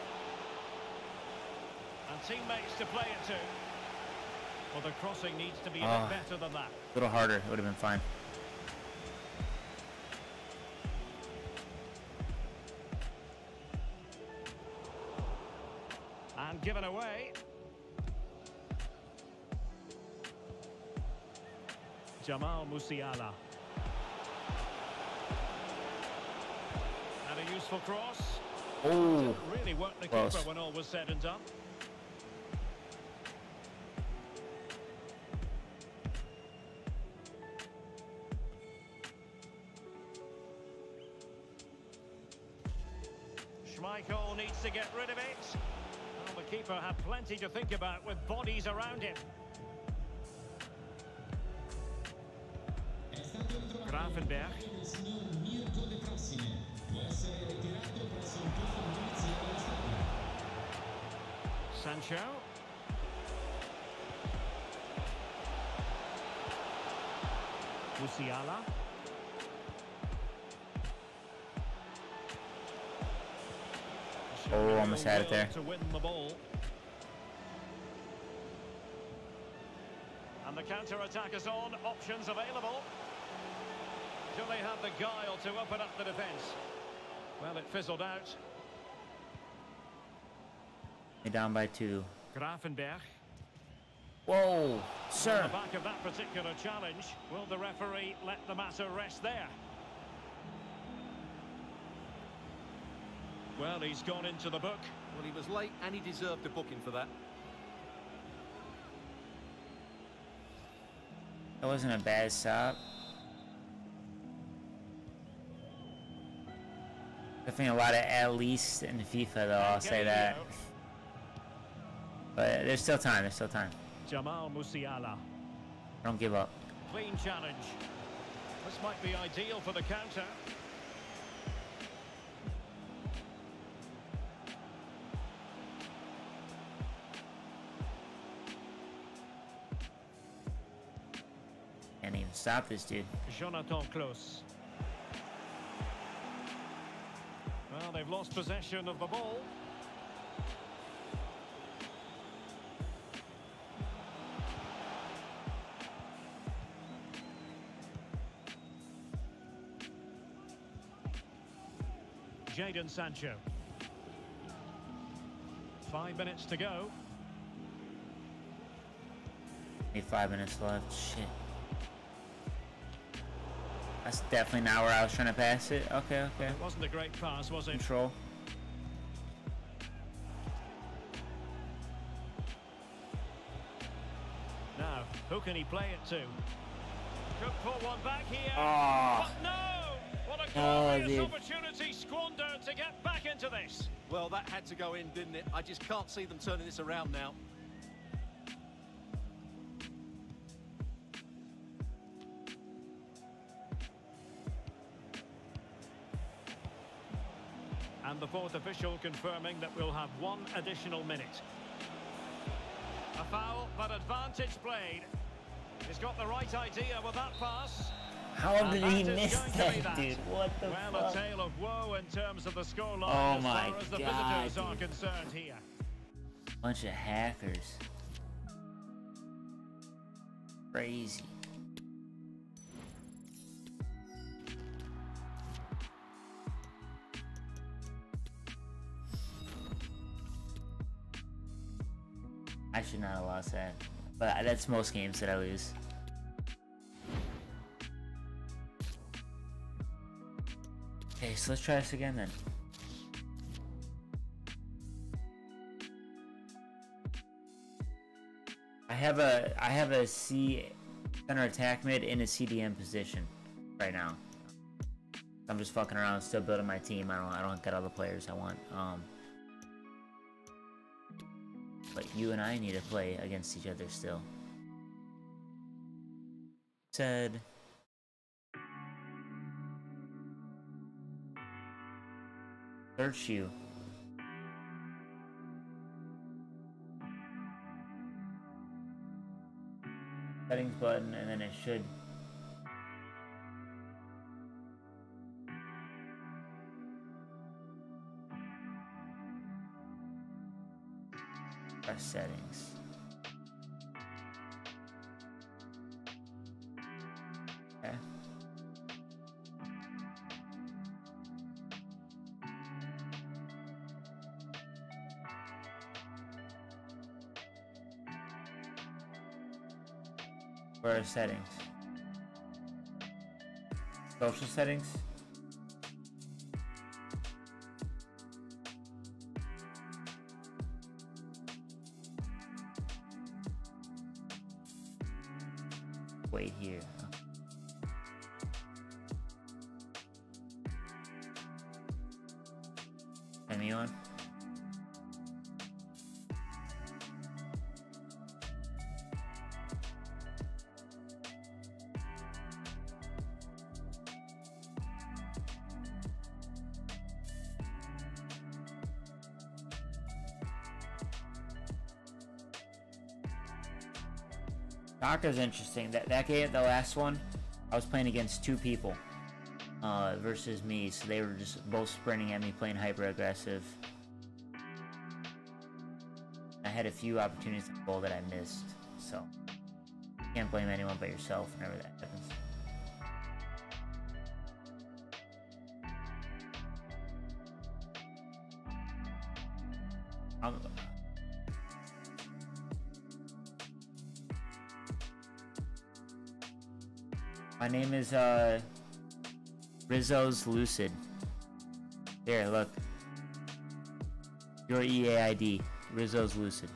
And teammates to play it to. Well, the crossing needs to be a Oh. bit better than that. A little harder, it would have been fine. And given away. Jamal Musiala. And a useful cross. Oh, Really worked the Close. keeper when all was said and done. Schmeichel needs to get rid of it. Well, the keeper had plenty to think about with bodies around him. Grafenberg. Sancho. Musiala. Oh, almost had it there. To win the ball. And the counter-attack is on. Options available. Do they have the guile to open up the defence? Well, it fizzled out. They're down by two. Grafenberg. Whoa, sir. On the back of that particular challenge, will the referee let the matter rest there? Well, he's gone into the book. Well, he was late and he deserved a booking for that. That wasn't a bad stop. Definitely a lot of at least in FIFA though, I'll say that. But there's still time, there's still time. Jamal Musiala. Don't give up. Clean challenge. This might be ideal for the counter. Can't even stop this dude. Jonathan Klaus. Well, they've lost possession of the ball. Jadon Sancho. Five minutes to go. Need five minutes left. Shit. That's definitely not where I was trying to pass it. Okay, okay. It wasn't a great pass, was it? Control. Now, who can he play it to? Could put one back here. Oh. But no! What a Oh, glorious dude. opportunity squandered to get back into this. Well, that had to go in, didn't it? I just can't see them turning this around now. And the fourth official confirming that we'll have one additional minute. A foul, but advantage played. He's got the right idea with that pass. How And did that he is miss going to be that, that. dude? What the Well, fuck? a tale of woe in terms of the scoreline Oh as my far as the God, visitors are dude. concerned here. Bunch of hackers. Crazy. I should not have lost that. But that's most games that I lose. Okay, so let's try this again then. I have a I have a C center attack mid in a C D M position right now. I'm just fucking around, still building my team. I don't I don't get all the players I want. Um, but you and I need to play against each other still. Said. Search you. Settings button, and then it should. Press settings. Okay. Where are settings? Social settings? Wait here. Send me on. Doctor's interesting. That that game, the last one, I was playing against two people uh, versus me, so they were just both sprinting at me, playing hyper aggressive. I had a few opportunities to goal that I missed, so you can't blame anyone but yourself whenever that happens. I'm, My name is, uh, Rizzo's Lucid. Here, look. Your E A I D, Rizzo's Lucid.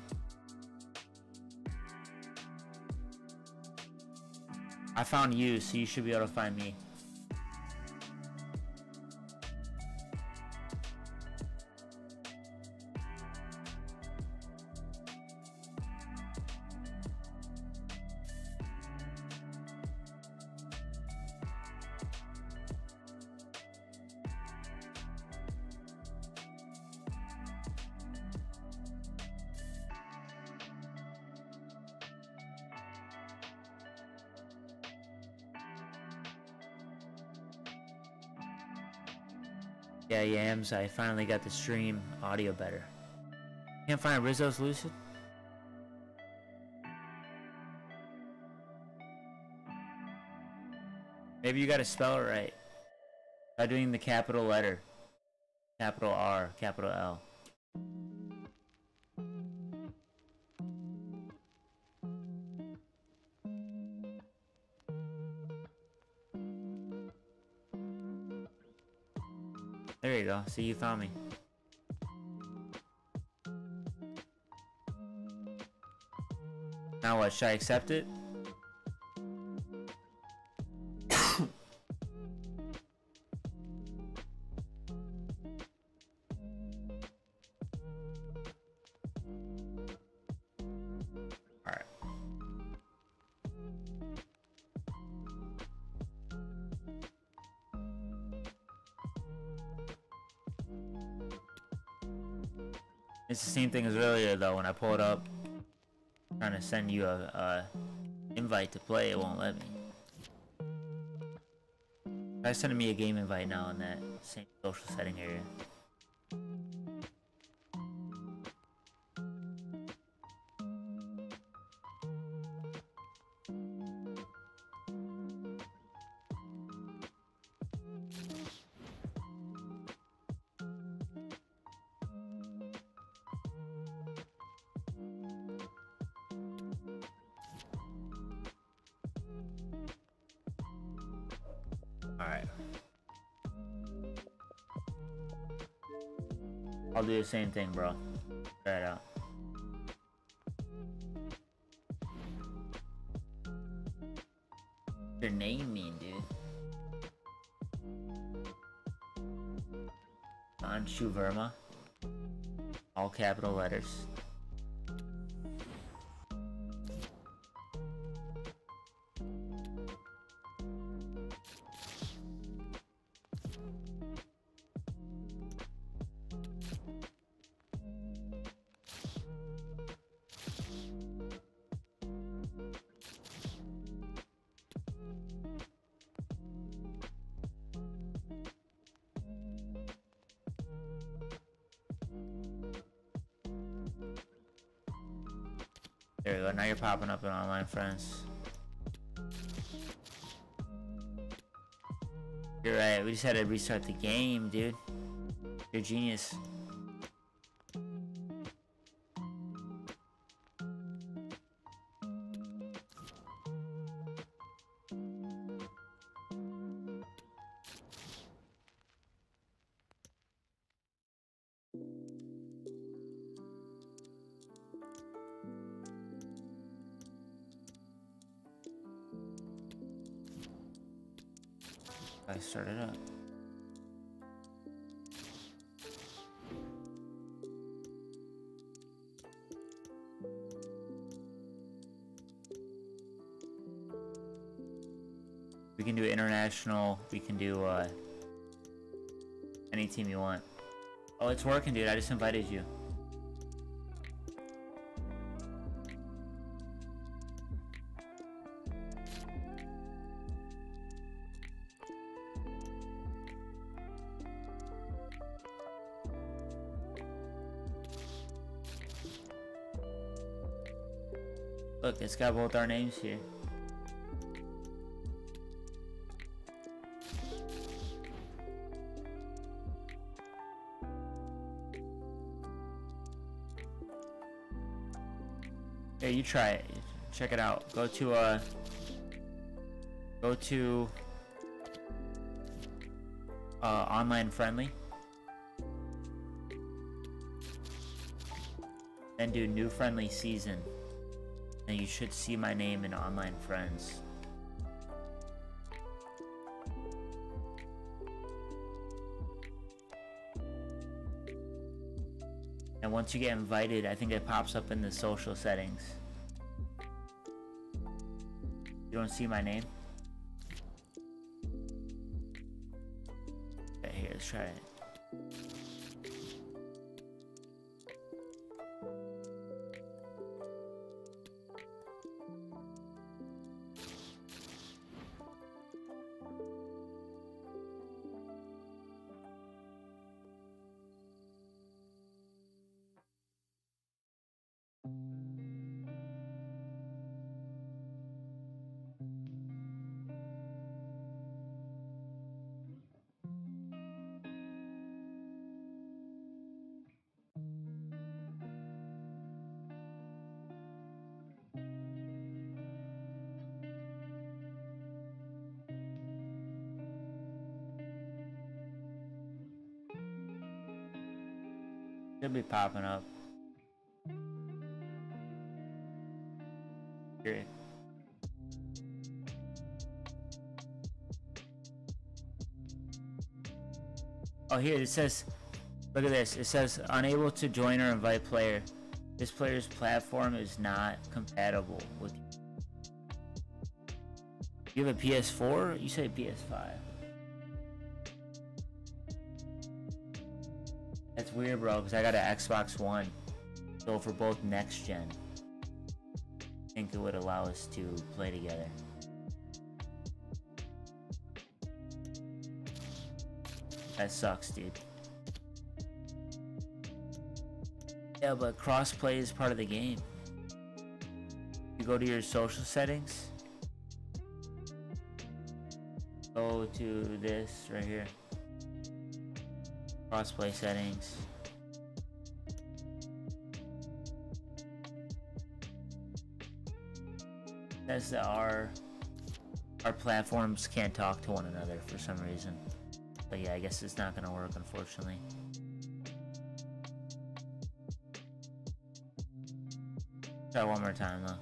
I found you, so you should be able to find me. Yeah, Yams, I finally got the stream audio better. Can't find Rizzo's Lucid? Maybe you gotta spell it right. By doing the capital letter. Capital R, capital L. There you go. See, you found me. Now what? Should I accept it? Alright. It's the same thing as earlier though. When I pull it up, trying to send you a, a invite to play, it won't let me. Try sending me a game invite now in that same social setting area. Alright. I'll do the same thing, bro. Try it out. What's your name mean, dude? Anshu Verma. All capital letters. There we go, now you're popping up in online friends. You're right, we just had to restart the game, dude. You're a genius. I started up. We can do international, we can do uh, any team you want. Oh, it's working, dude. I just invited you. Look, it's got both our names here. Here, you try it. Check it out. Go to uh go to uh online friendly. Then do new friendly season. And you should see my name in online friends. And once you get invited, I think it pops up in the social settings. You don't see my name? Okay, here, let's try it. Should be popping up. Here. Oh, here it says, look at this. It says unable to join or invite player. This player's platform is not compatible with you. You have a P S four? You say P S five. That's weird, bro, because I got an Xbox One. So for both next gen, I think it would allow us to play together. That sucks, dude. Yeah, but crossplay is part of the game. You go to your social settings. Go to this right here. Crossplay settings. Says that our our platforms can't talk to one another for some reason. But yeah, I guess it's not gonna work, unfortunately. Try one more time though.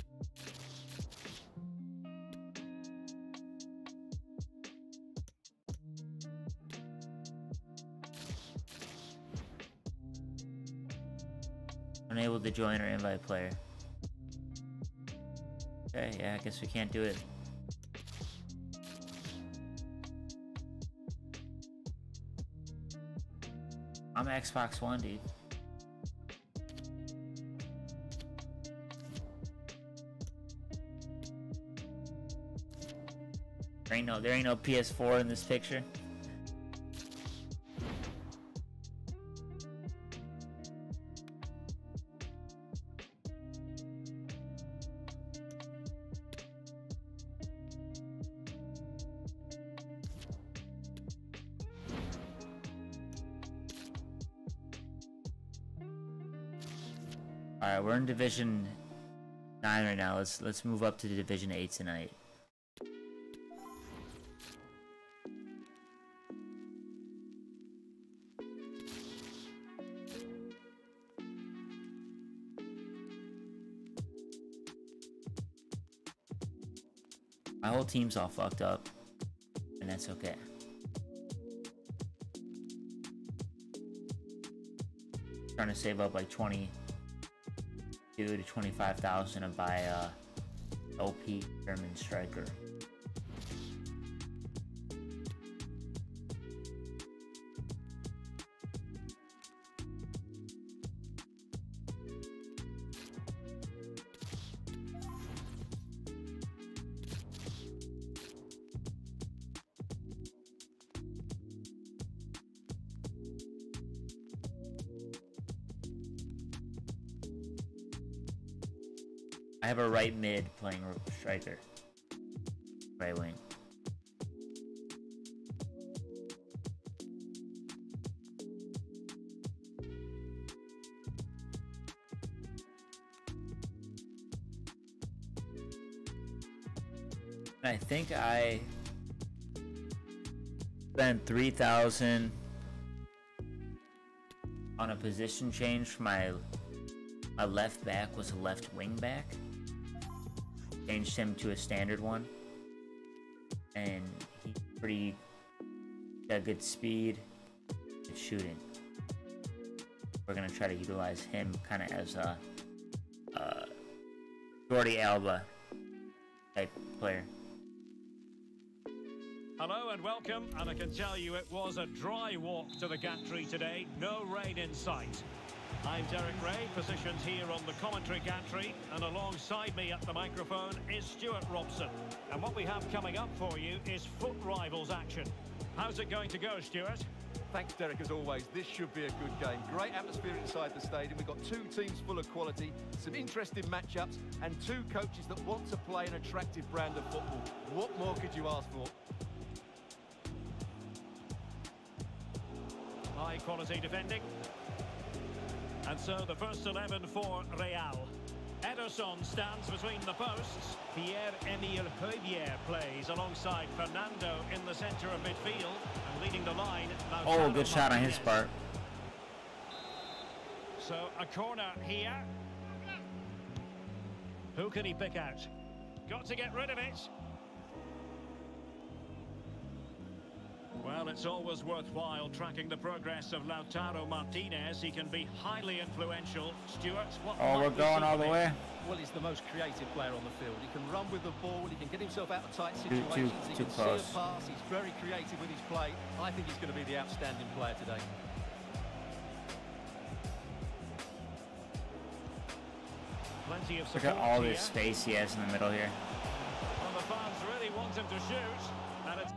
Unable to join or invite player. Okay, yeah, I guess we can't do it. I'm Xbox One, dude. There ain't no, there ain't no P S four in this picture. Alright, we're in Division nine right now. Let's let's move up to Division eight tonight. My whole team's all fucked up, and that's okay. Trying to save up like twenty to twenty-five thousand to buy a O P German striker. I have a right mid playing striker. Right wing. I think I spent three thousand on a position change for my my left back was a left wing back. Changed him to a standard one, and he's pretty got good speed, good shooting. We're gonna try to utilize him kind of as a uh, Jordi Alba type player. Hello and welcome, and I can tell you it was a dry walk to the gantry today, no rain in sight. I'm Derek Ray, positioned here on the commentary gantry, and alongside me at the microphone is Stuart Robson. And what we have coming up for you is foot rivals action. How's it going to go, Stuart? Thanks, Derek, as always. This should be a good game. Great atmosphere inside the stadium. We've got two teams full of quality, some interesting matchups, and two coaches that want to play an attractive brand of football. What more could you ask for? High quality defending. And so the first eleven for Real. Ederson stands between the posts. Pierre-Emile Højbjerg plays alongside Fernando in the centre of midfield. And leading the line... Oh, good shot on his part. So a corner here. Who can he pick out? Got to get rid of it. Well, it's always worthwhile tracking the progress of Lautaro Martinez. He can be highly influential. Stuart, what Oh, we're going all the way. Well, he's the most creative player on the field. He can run with the ball, he can get himself out of tight Too, situations, too, he too can close. see a pass, he's very creative with his play. I think he's going to be the outstanding player today. Plenty of Look support at all here. this space he has in the middle here. Well, the fans really want him to shoot. And it's...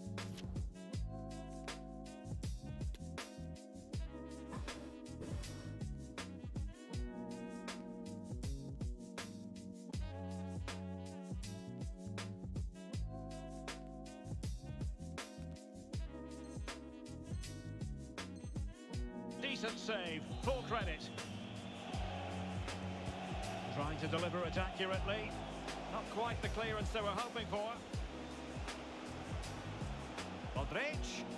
Decent save, full credit. Trying to deliver it accurately. Not quite the clearance they were hoping for. Modric.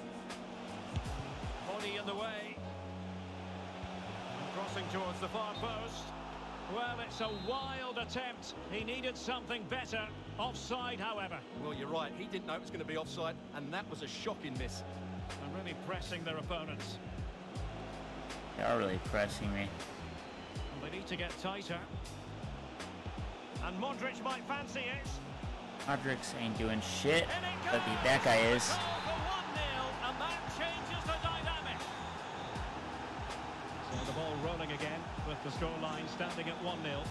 Body in the way. And crossing towards the far post. Well, it's a wild attempt. He needed something better. Offside, however. Well, you're right. He didn't know it was going to be offside, and that was a shocking miss. And really pressing their opponents. They are really pressing me. And they need to get tighter. And Modric might fancy it. Modric ain't doing shit, And it but goes! that guy is. Goal for one nil, and that changes the dynamic. So the ball rolling again, with the scoreline standing at one nil.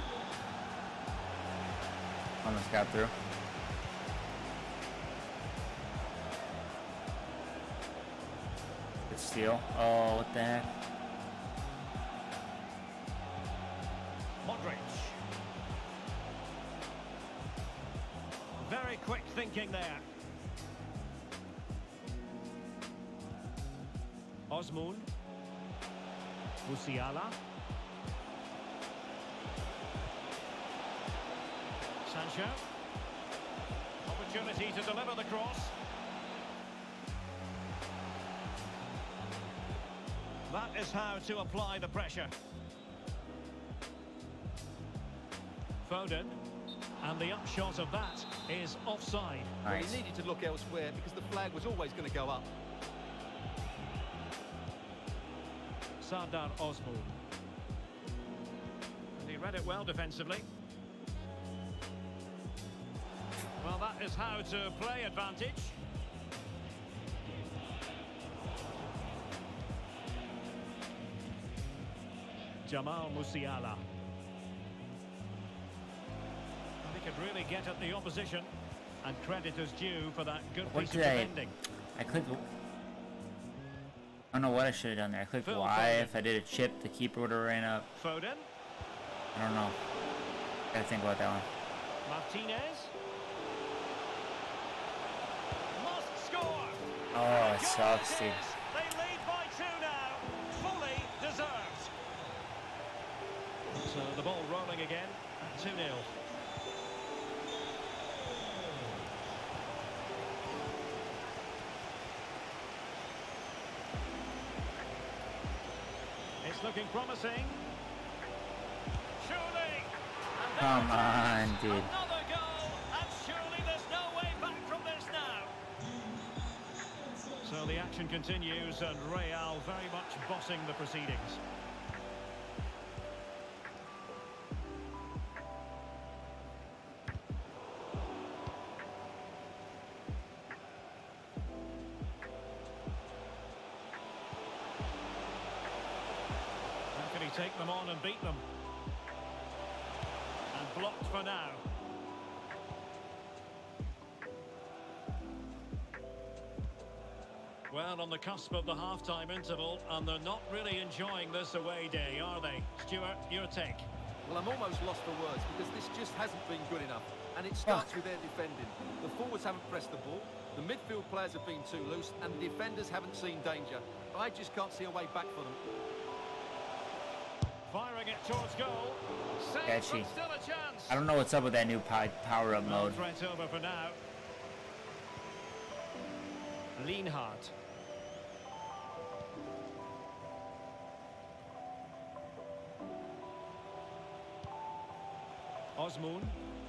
Almost got through. Good steal. Oh, what the heck? Modric. Very quick thinking there. Osmoon. Musiala. Sancho. Opportunity to deliver the cross. That is how to apply the pressure. Foden. And the upshot of that is offside. Well, Nice. he needed to look elsewhere because the flag was always going to go up. Sardar Osmoon. And he read it well defensively. Well, that is how to play advantage. Jamal Musiala. He could really get at the opposition, and credit is due for that good What piece of did I- defending. I clicked. I don't know what I should have done there. I clicked Phil Y. Foden. If I did a chip, the keeper would have ran up. Foden. I don't know. Gotta think about that one. Martinez. Must score. Oh, it sucks, dude. They lead by two now. Fully deserved. So the ball rolling again at two nil. It's looking promising. Surely. Come on, dude. Another goal, and surely there's no way back from this now. So the action continues, and Real very much bossing the proceedings. How can he take them on and beat them? And blocked for now. Well, on the cusp of the half-time interval, and they're not really enjoying this away day, are they? Stuart, your take. Well, I'm almost lost for words because this just hasn't been good enough. And it starts with their defending. The forwards haven't pressed the ball, the midfield players have been too loose, and the defenders haven't seen danger. I just can't see a way back for them. Firing it towards goal. Saved, Catchy. but still a chance. I don't know what's up with that new power-up No mode. threat over for now. Lienhard. Osmoon.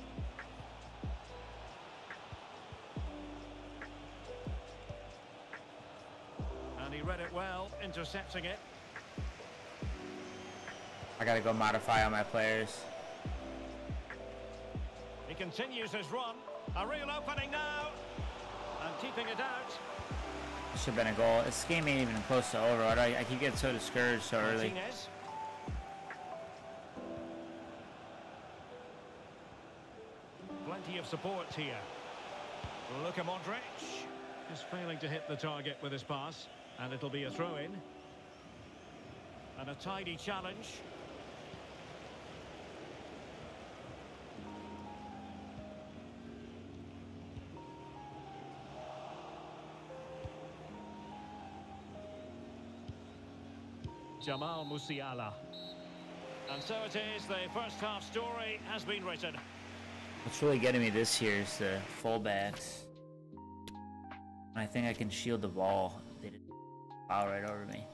And he read it well, intercepting it. I gotta go modify all my players. He continues his run. A real opening now. And keeping it out. Should have been a goal. This game ain't even close to over. I, I keep getting so discouraged so early. Martinez. Plenty of support here. Luka Modric is failing to hit the target with his pass, and it'll be a throw-in. And a tidy challenge. Jamal Musiala. And so it is, the first half story has been written. What's really getting me this year is the fullbacks. I think I can shield the ball. They just foul right over me.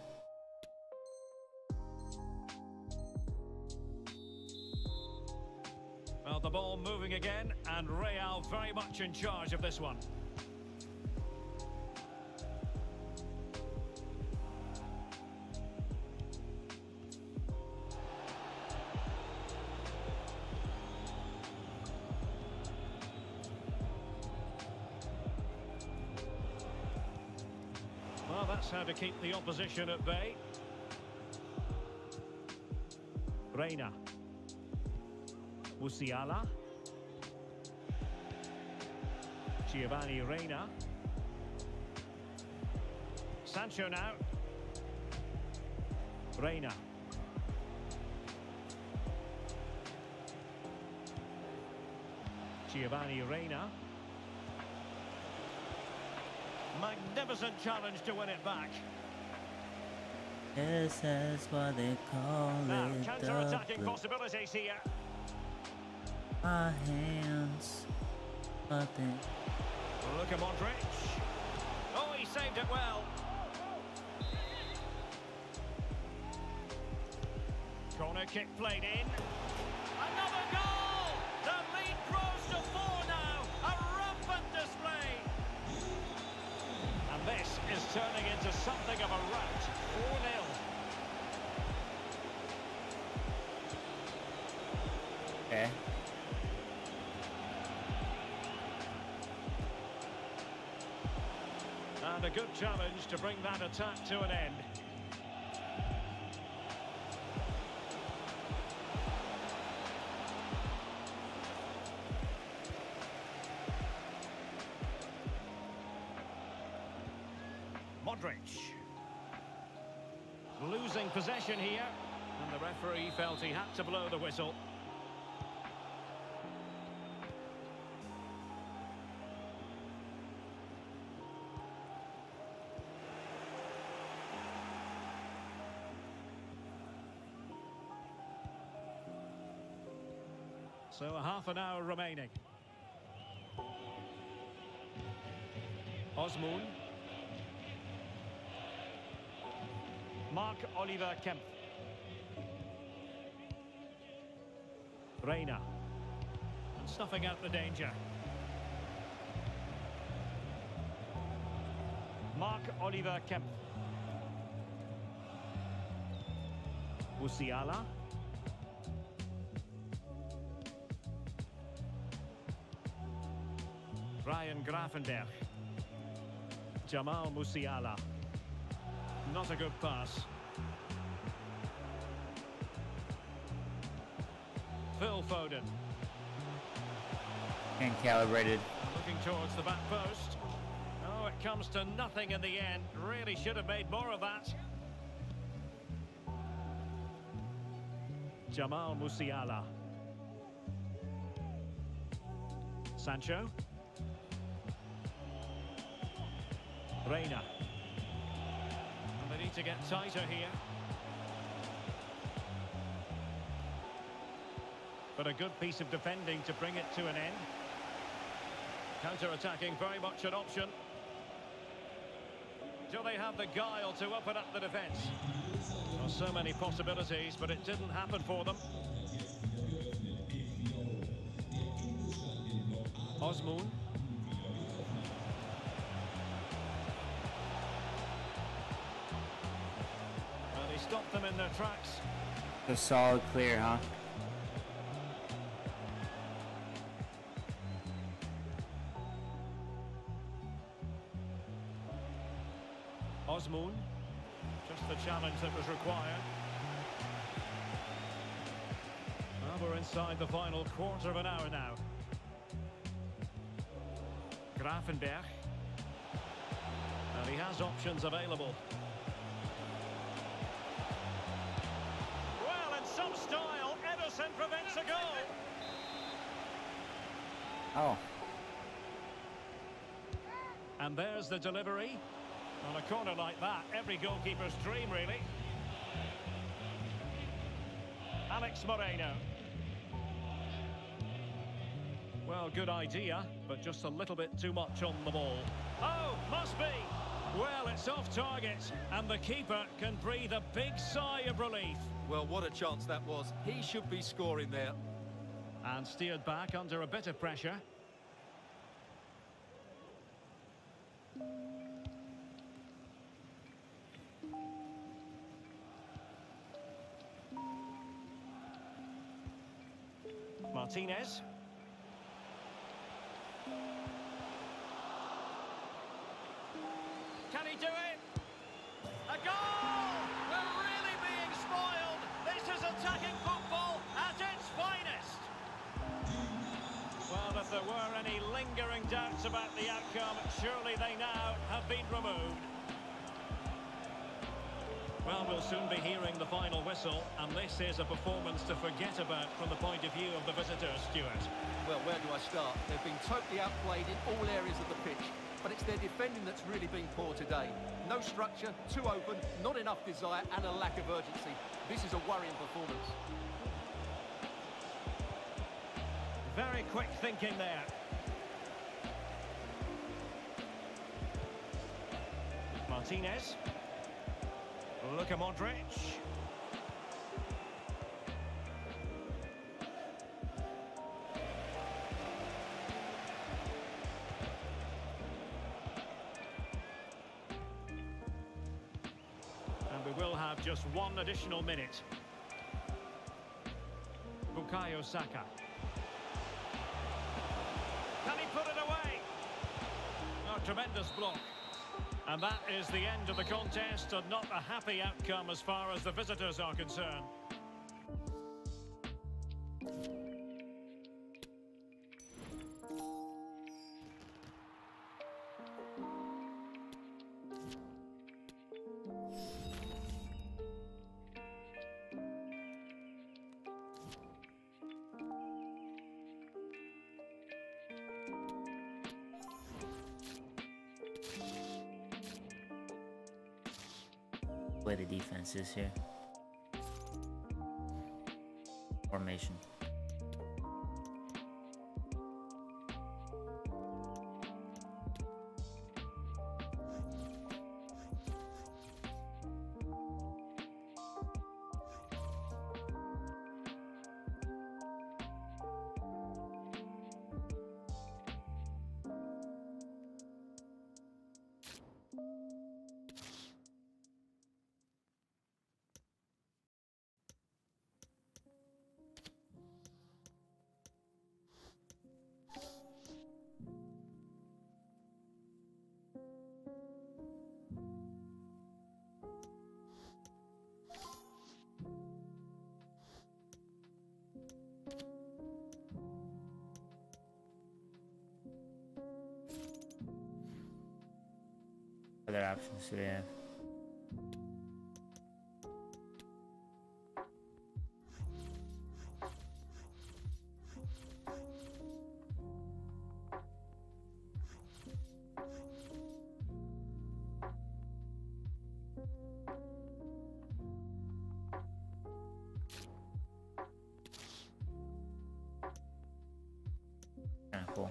Well, the ball moving again, and Real very much in charge of this one. Well, that's how to keep the opposition at bay. Reina. Musiala. Giovanni Reina. Sancho now. Reina. Giovanni Reina. Magnificent challenge to win it back. Yes, that's what they call Now, it. counter-attacking The possibilities here. my hands, but then Look at Modric. Oh, he saved it well. Corner kick played in. Another goal! The lead grows to four now. A rampant display. And this is turning into something of a rout. four nil. okay. And a good challenge to bring that attack to an end. Modric. Losing possession here, and the referee felt he had to blow the whistle. So a half an hour remaining. Osmoon. Marc-Oliver Kempf. Reina. And snuffing out the danger. Marc-Oliver Kempf. Musiala. Ryan Gravenberch. Jamal Musiala. Not a good pass. Phil Foden. And calibrated. Looking towards the back post. Oh, it comes to nothing in the end. Really should have made more of that. Jamal Musiala. Sancho. Reina. And they need to get tighter here. But a good piece of defending to bring it to an end. Counter-attacking very much an option. Do they have the guile to open up the defence? Well, so many possibilities, but it didn't happen for them. Osmoon. Well, he stopped them in their tracks. A solid clear, huh? Osmoon. Just the challenge that was required. Well, we're inside the final quarter of an hour now. Gravenberch. And he has options available. Well, in some style, Ederson prevents a goal. Oh. And there's the delivery. On a corner like that, every goalkeeper's dream, really. Alex Moreno. Well, good idea, but just a little bit too much on the ball. Oh, must be! Well, it's off target, and the keeper can breathe a big sigh of relief. Well, what a chance that was. He should be scoring there. And steered back under a bit of pressure. Martinez. Can he do it? A goal! We're really being spoiled. This is attacking football at its finest. Well, if there were any lingering doubts about the outcome, surely they now have been removed. Well, we'll soon be hearing the final whistle, and this is a performance to forget about from the point of view of the visitors, Stuart. Well, where do I start? They've been totally outplayed in all areas of the pitch, but it's their defending that's really been poor today. No structure, too open, not enough desire, and a lack of urgency. This is a worrying performance. Very quick thinking there. Martinez. Luka Modric. And we will have just one additional minute. Bukayo Saka. Can he put it away? Oh, tremendous block. And that is the end of the contest, and not a happy outcome as far as the visitors are concerned. Way the defense is here. Formation. other options do we have? Kinda cool.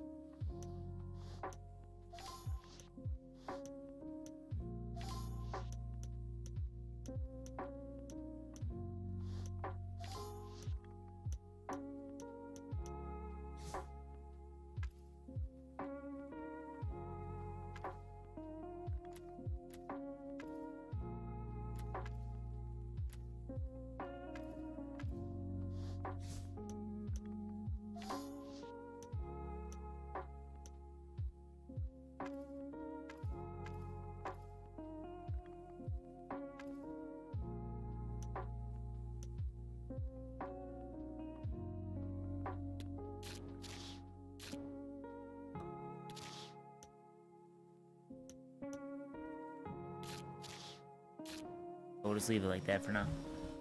We'll just leave it like that for now.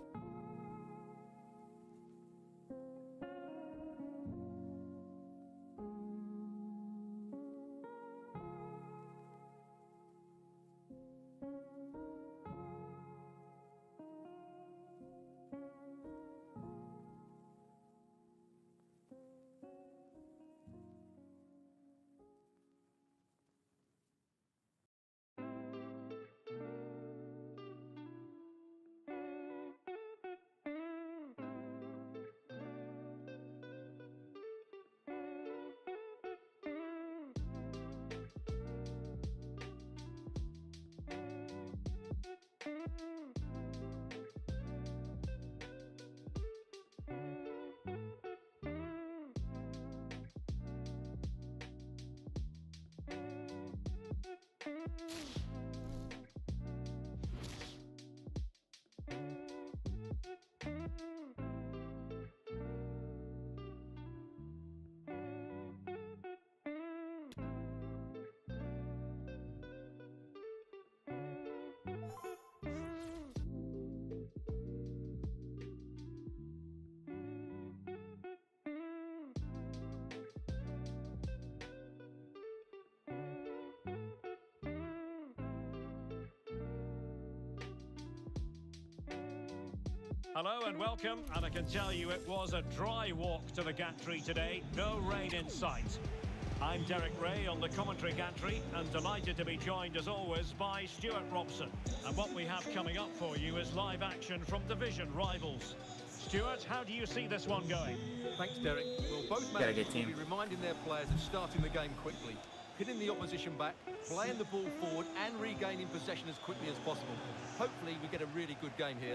Hello and welcome, and I can tell you it was a dry walk to the gantry today, no rain in sight. I'm Derek Ray on the commentary gantry, and delighted to be joined as always by Stuart Robson. And what we have coming up for you is live action from division rivals. Stuart, how do you see this one going? Thanks, Derek. Well, both managers will be reminding their players of starting the game quickly, hitting the opposition back, playing the ball forward and regaining possession as quickly as possible. Hopefully we get a really good game here.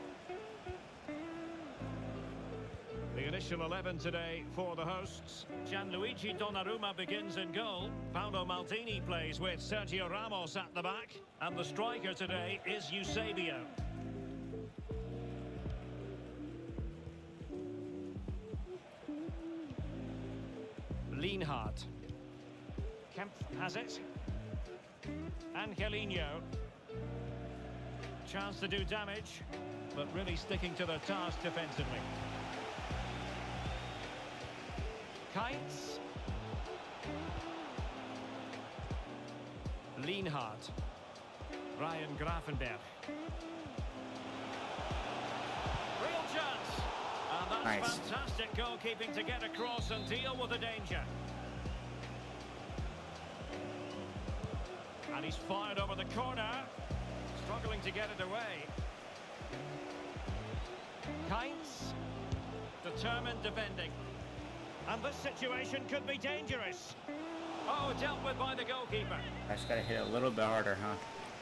The initial eleven today for the hosts. Gianluigi Donnarumma begins in goal. Paolo Maldini plays with Sergio Ramos at the back. And the striker today is Eusebio. Lienhard. Kemp has it. Angelino. Chance to do damage, but really sticking to the task defensively. Keitz. Lienhard. Ryan Gravenberch. Real chance. And that's nice. Fantastic goalkeeping to get across and deal with the danger. And he's fired over the corner. Struggling to get it away. Keitz. Determined defending. And this situation could be dangerous. Oh, dealt with by the goalkeeper. I just gotta hit it a little bit harder, huh?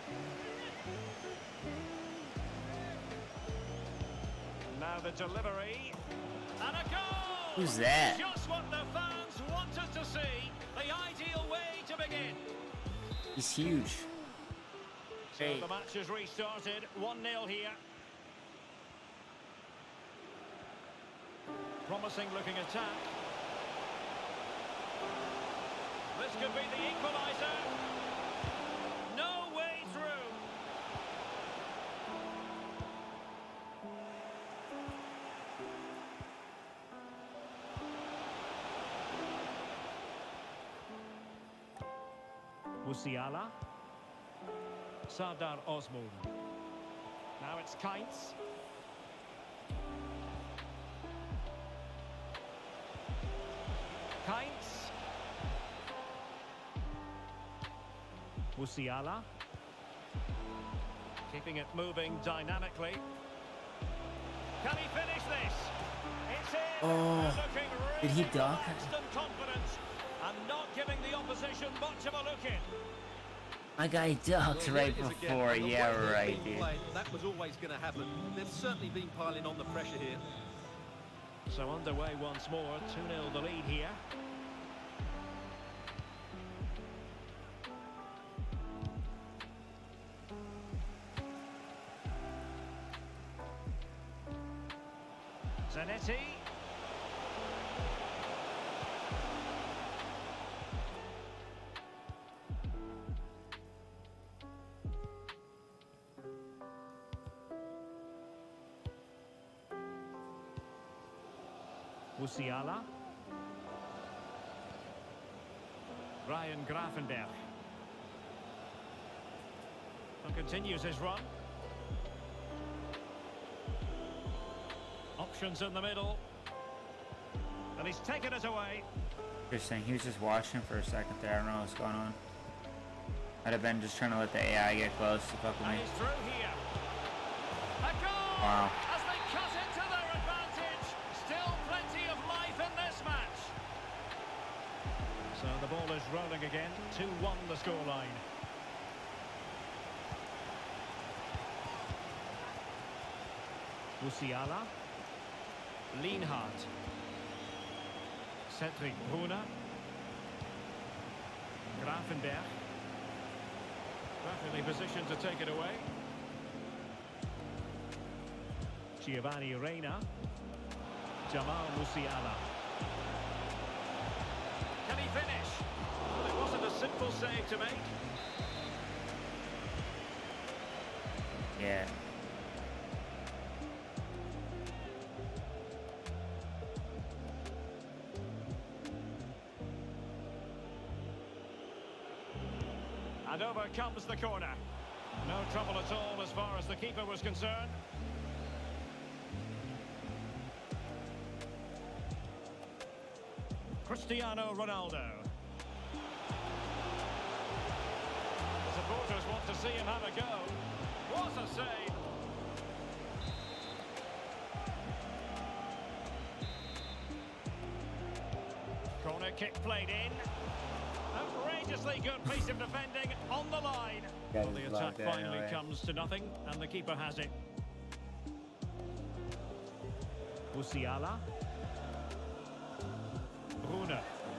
Now the delivery. And a goal! Who's that? Just what the fans wanted to see. The ideal way to begin. He's huge. So Hey. the match has restarted. one nil here. Promising looking attack. This could be the equaliser. No, Musiala. Sardar Ozmoon. Now it's Kainz. Kainz. Musiala. Keeping it moving dynamically. Can he finish this? It's in. Oh, looking really did he duck? relaxed and confident, and not giving the opposition much of a look in. My guy ducked Well, right here it is before. again. And the Yeah, way they've right, been dude. playing, that was always going to happen. They've certainly been piling on the pressure here. So underway once more, two nil the lead here. Zanetti. Musiala. Ryan Gravenberch. And continues his run. Options in the middle. And he's taken it away. Interesting. He was just watching for a second there. I don't know what's going on. I'd have been just trying to let the A I get close to fuck with And me. he's through here. A goal! Wow. As they cut into their advantage. Still plenty of life in this match. So the ball is rolling again. two one the scoreline. Musiala. Lienhard. Cedric Brunner. Gravenberch. Perfectly positioned to take it away. Giovanni Reina. Jamal Musiala. Can he finish? Well, it wasn't a simple save to make. Yeah. And over comes the corner. No trouble at all as far as the keeper was concerned. Cristiano Ronaldo. The supporters want to see him have a go. What a save! Corner kick played in. Outrageously good piece of defending on the line. Got Well, his the block attack there finally anyway. comes to nothing, and the keeper has it. Musiala. Brunner.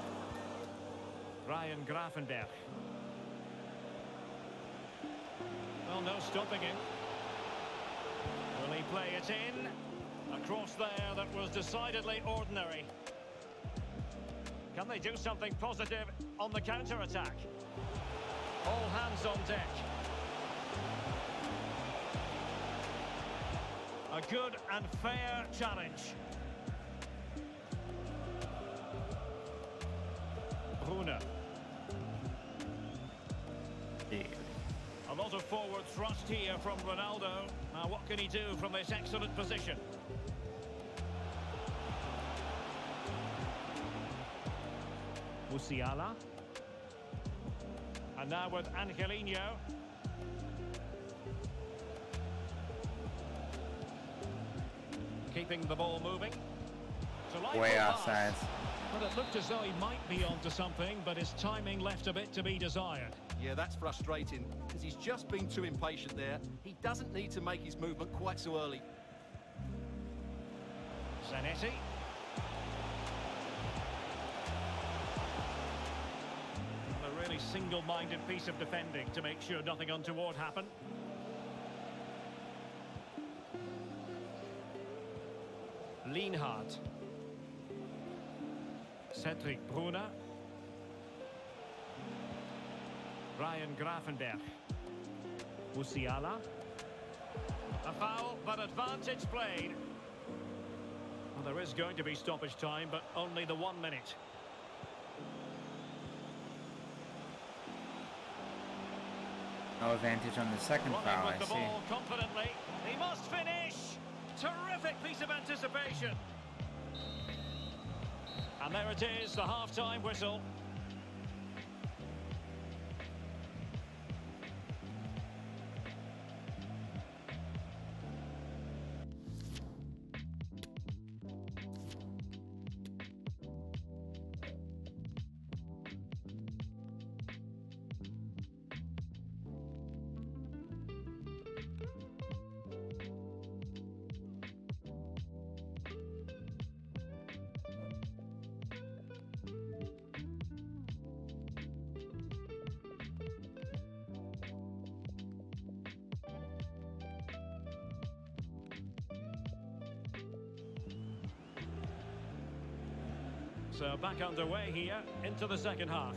Ryan Gravenberch. Well, no stopping him. Will he play it in? A cross there that was decidedly ordinary. Can they do something positive on the counter-attack? All hands on deck. A good and fair challenge. Brunner. Dude. A lot of forward thrust here from Ronaldo. Now what can he do from this excellent position? Musiala. And now with Angelino. Keeping the ball moving. Delightful Way pass. offsides. Well, it looked as though he might be onto something, but his timing left a bit to be desired. Yeah, that's frustrating, because he's just been too impatient there. He doesn't need to make his movement quite so early. Zanetti. A really single-minded piece of defending to make sure nothing untoward happened. Lienhard. Cedric Brunner. Ryan Gravenberch. Musiala. A foul, but advantage played. Well, there is going to be stoppage time, but only the one minute. No advantage on the second Running foul, with I the see. ball confidently. He must finish. Terrific piece of anticipation. And there it is, the half-time whistle. So back underway here into the second half.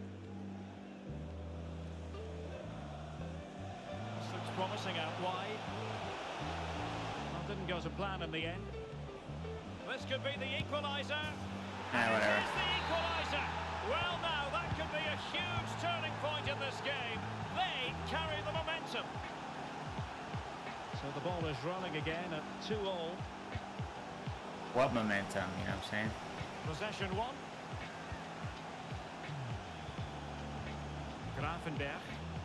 This looks promising out wide. Well, didn't go to plan in the end. This could be the equaliser. Ah, And whatever. it is the equaliser. Well, now that could be a huge turning point in this game. They carry the momentum. So the ball is rolling again at two all. What momentum, you know what I'm saying? Possession one. Grafenberg.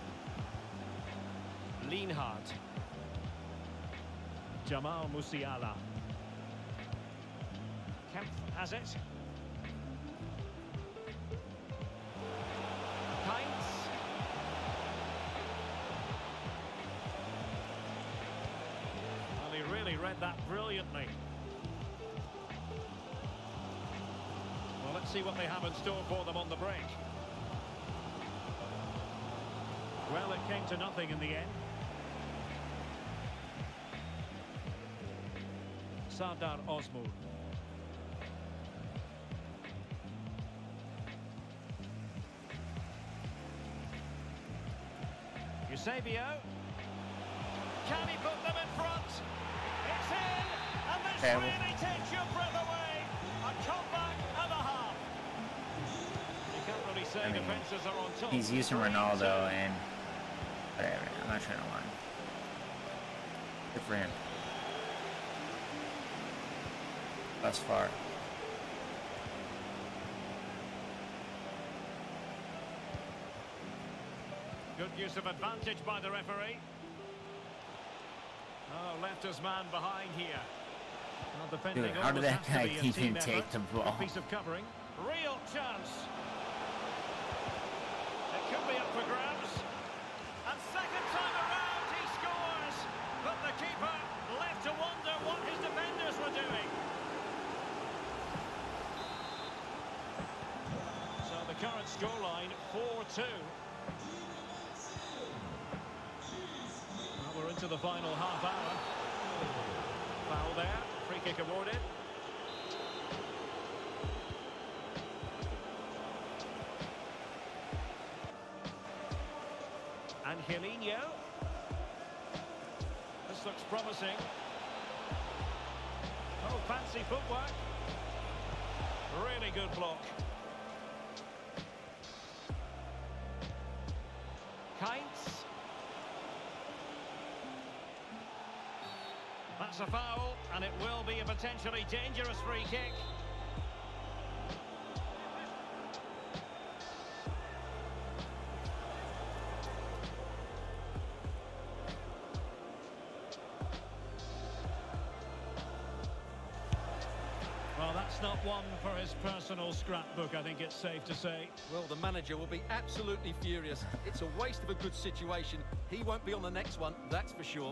Lienhard. Jamal Musiala. Kempf has it. Heinz. Well, he really read that brilliantly. Well, let's see what they have in store for them on the break. Well, it came to nothing in the end. Sardar Ozmul. Eusebio. Can he put them in front? It's in, and this Okay, well- really takes your breath away. A comeback and a half. You can't really say I mean, defenses are on top. He's using Three, Ronaldo two. and whatever. I'm not trying to lie. Good for him. Thus far. Good use of advantage by the referee. Oh, left his man behind here. Well, defending Dude, how did always that has to guy be a keep team him take effort. the Good ball? piece of covering. Real chance. It could be up for grabs. And second time around he scores. But the keeper left to wonder what his defenders were doing. So the current scoreline four two. Well, we're into the final half hour. Foul there. Free kick awarded. Angelino. This looks promising. Oh, fancy footwork. Really good block. Heinz. That's a foul, and it will be a potentially dangerous free kick. Well, that's not one for his personal scrapbook, I think it's safe to say. Well, the manager will be absolutely furious. It's a waste of a good situation. He won't be on the next one, that's for sure.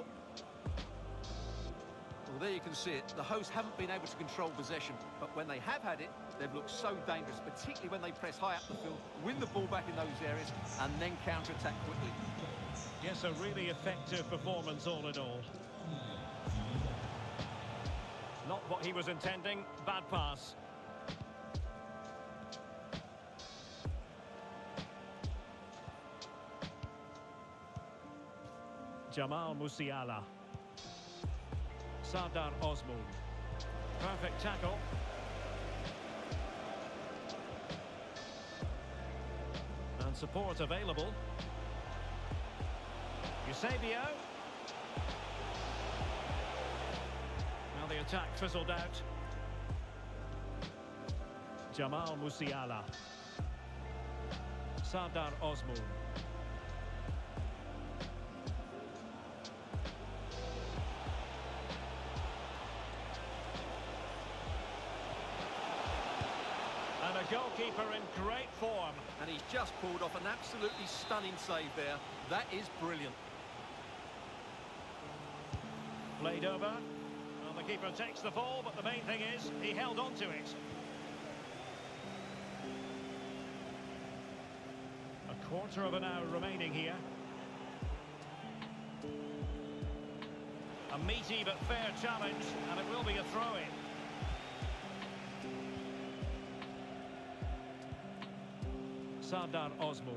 Well, there you can see it. The hosts haven't been able to control possession, but when they have had it, they've looked so dangerous, particularly when they press high up the field, win the ball back in those areas, and then counter-attack quickly. Yes, a really effective performance all in all. Not what he was intending, bad pass. Jamal Musiala. Sardar Ozmul. Perfect tackle. And support available. Eusebio. Now the attack fizzled out. Jamal Musiala. Sardar Ozmoon. And a goalkeeper in great form. And he's just pulled off an absolutely stunning save there. That is brilliant. Played over. Well, the keeper takes the ball, but the main thing is he held on to it. A quarter of an hour remaining here. A meaty but fair challenge, and it will be a throw-in. Sardar Ozmoon.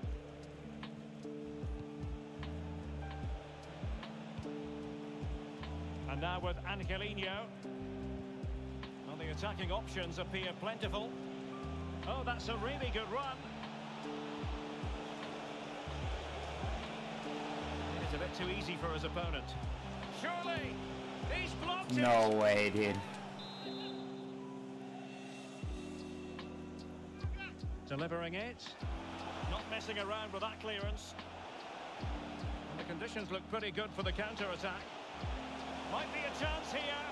And now with Angelino. Well, the attacking options appear plentiful. Oh, that's a really good run. It's a bit too easy for his opponent. Surely, he's blocked it. No way, dude. Delivering it. Not messing around with that clearance. And the conditions look pretty good for the counter-attack. Might be a chance here.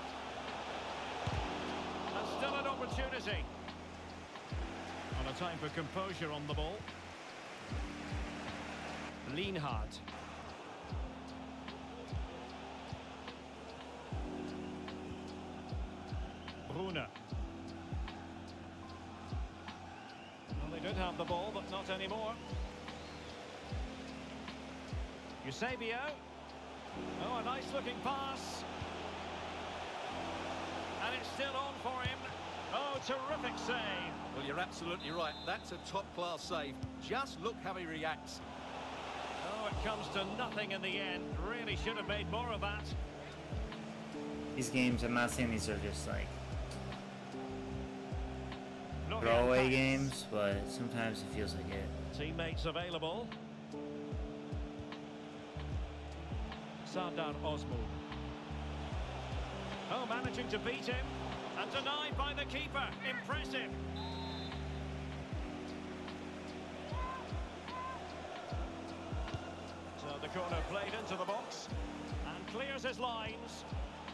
And still an opportunity. And a time for composure on the ball. Lienhard. Brunner. Well, they did have the ball, but not anymore. Eusebio. Oh, a nice-looking pass. And it's still on for him. Oh, terrific save. Well, you're absolutely right. That's a top-class save. Just look how he reacts. Oh, it comes to nothing in the end. Really should have made more of that. These games, I'm not saying these are just like Florian throwaway Kainz. games, but sometimes it feels like it. Teammates available. Sardar Ozmoon. Oh, managing to beat him. And denied by the keeper. Impressive. So the corner played into the box. And clears his lines.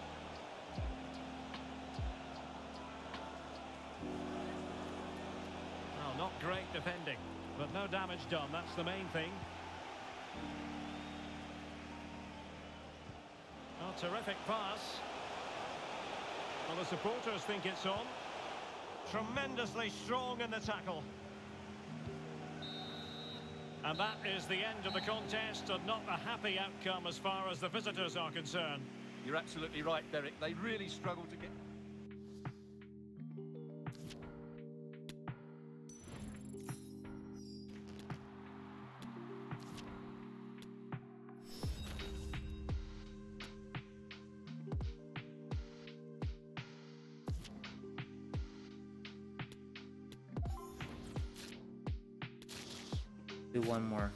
Well, not great defending. But no damage done. That's the main thing. Oh, terrific pass. Well, the supporters think it's on. Tremendously strong in the tackle. And that is the end of the contest, and not a happy outcome as far as the visitors are concerned. You're absolutely right, Derek. They really struggled to get... Do one more.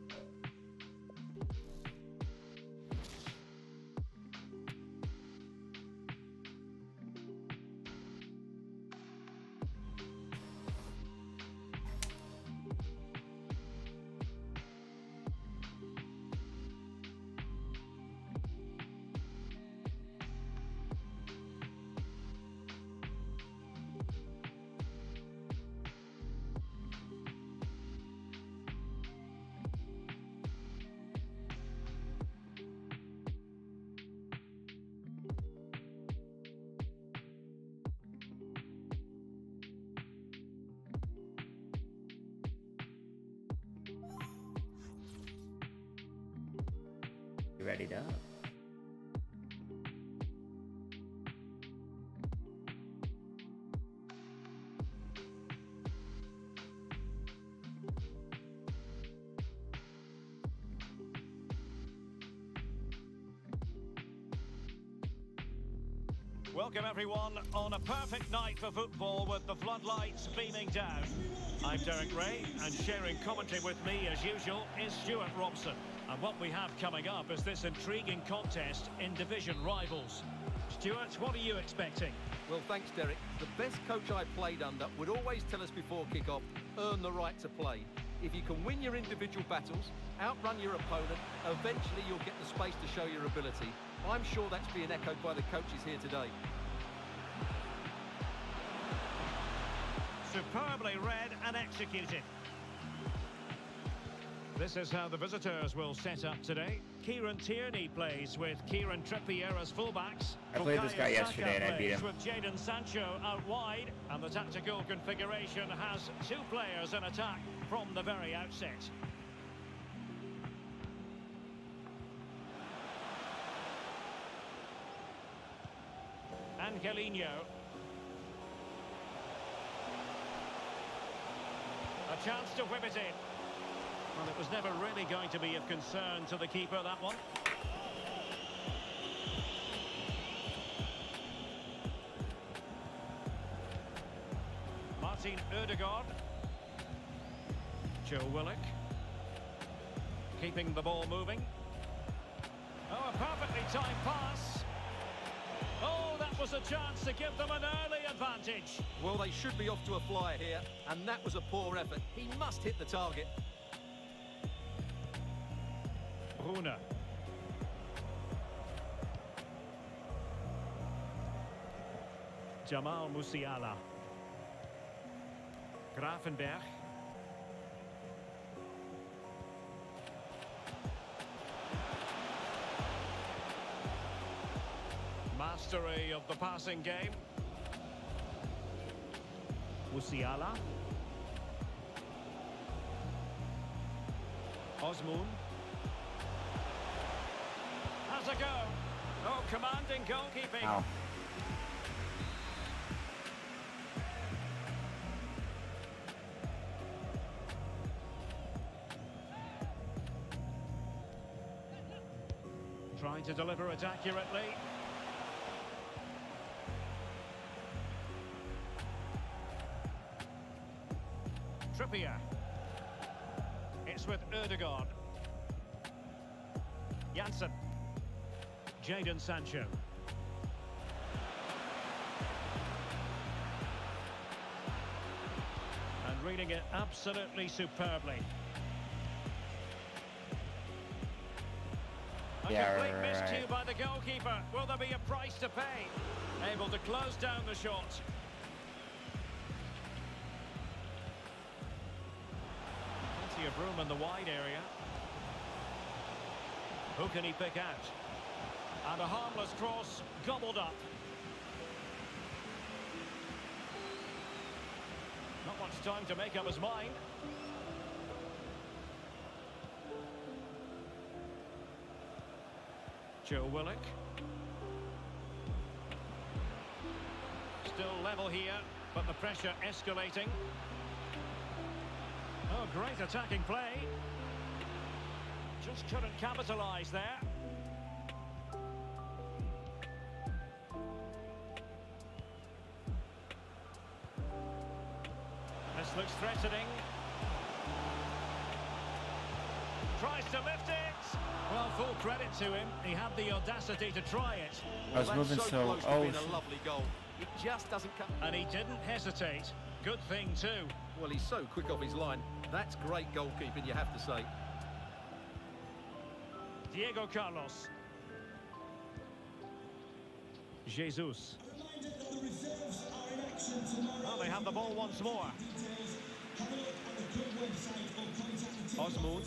You ready to? Welcome everyone on a perfect night for football with the floodlights beaming down. I'm Derek Ray, and sharing commentary with me as usual is Stuart Robson. And what we have coming up is this intriguing contest in division rivals. Stuart, what are you expecting? Well, thanks, Derek. The best coach I played under would always tell us before kick-off, earn the right to play. If you can win your individual battles, outrun your opponent, eventually you'll get the space to show your ability. I'm sure that's being echoed by the coaches here today. Superbly read and executed. This is how the visitors will set up today. Kieran Tierney plays with Kieran Trippier as fullbacks. I played this guy Bukayo yesterday Saka and I beat him. plays with Jadon Sancho out wide, and the tactical configuration has two players in attack from the very outset. Angelino. A chance to whip it in. Well, it was never really going to be of concern to the keeper, that one. Martin Ødegaard. Joe Willock. Keeping the ball moving. Oh, a perfectly timed pass. Oh, that was a chance to give them an early advantage. Well, they should be off to a flyer here, and that was a poor effort. He must hit the target. Bruna. Jamal Musiala. Gravenberch. Mastery of the passing game. Musiala. Osmoon. Has a go. Oh, commanding goalkeeping. Ow. Trying to deliver it accurately. Trippier. It's with Ødegaard. Janssen. Jadon Sancho. And reading it absolutely superbly. A Yeah, complete right, right. miscue by the goalkeeper. Will there be a price to pay? Able to close down the shot. Plenty of room in the wide area. Who can he pick out? And a harmless cross gobbled up. Not much time to make up his mind. Joe Willock. Still level here, but the pressure escalating. Oh, great attacking play. Just couldn't capitalise there. This looks threatening. Tries to lift it. Well, full credit to him. He had the audacity to try it. I was Well, moving that's so. close to Oh, being a lovely goal. It just doesn't come. And he didn't hesitate. Good thing, too. Well, he's so quick off his line. That's great goalkeeping, you have to say. Diego Carlos. Jesus. Well, they have the ball once more. Osmoon.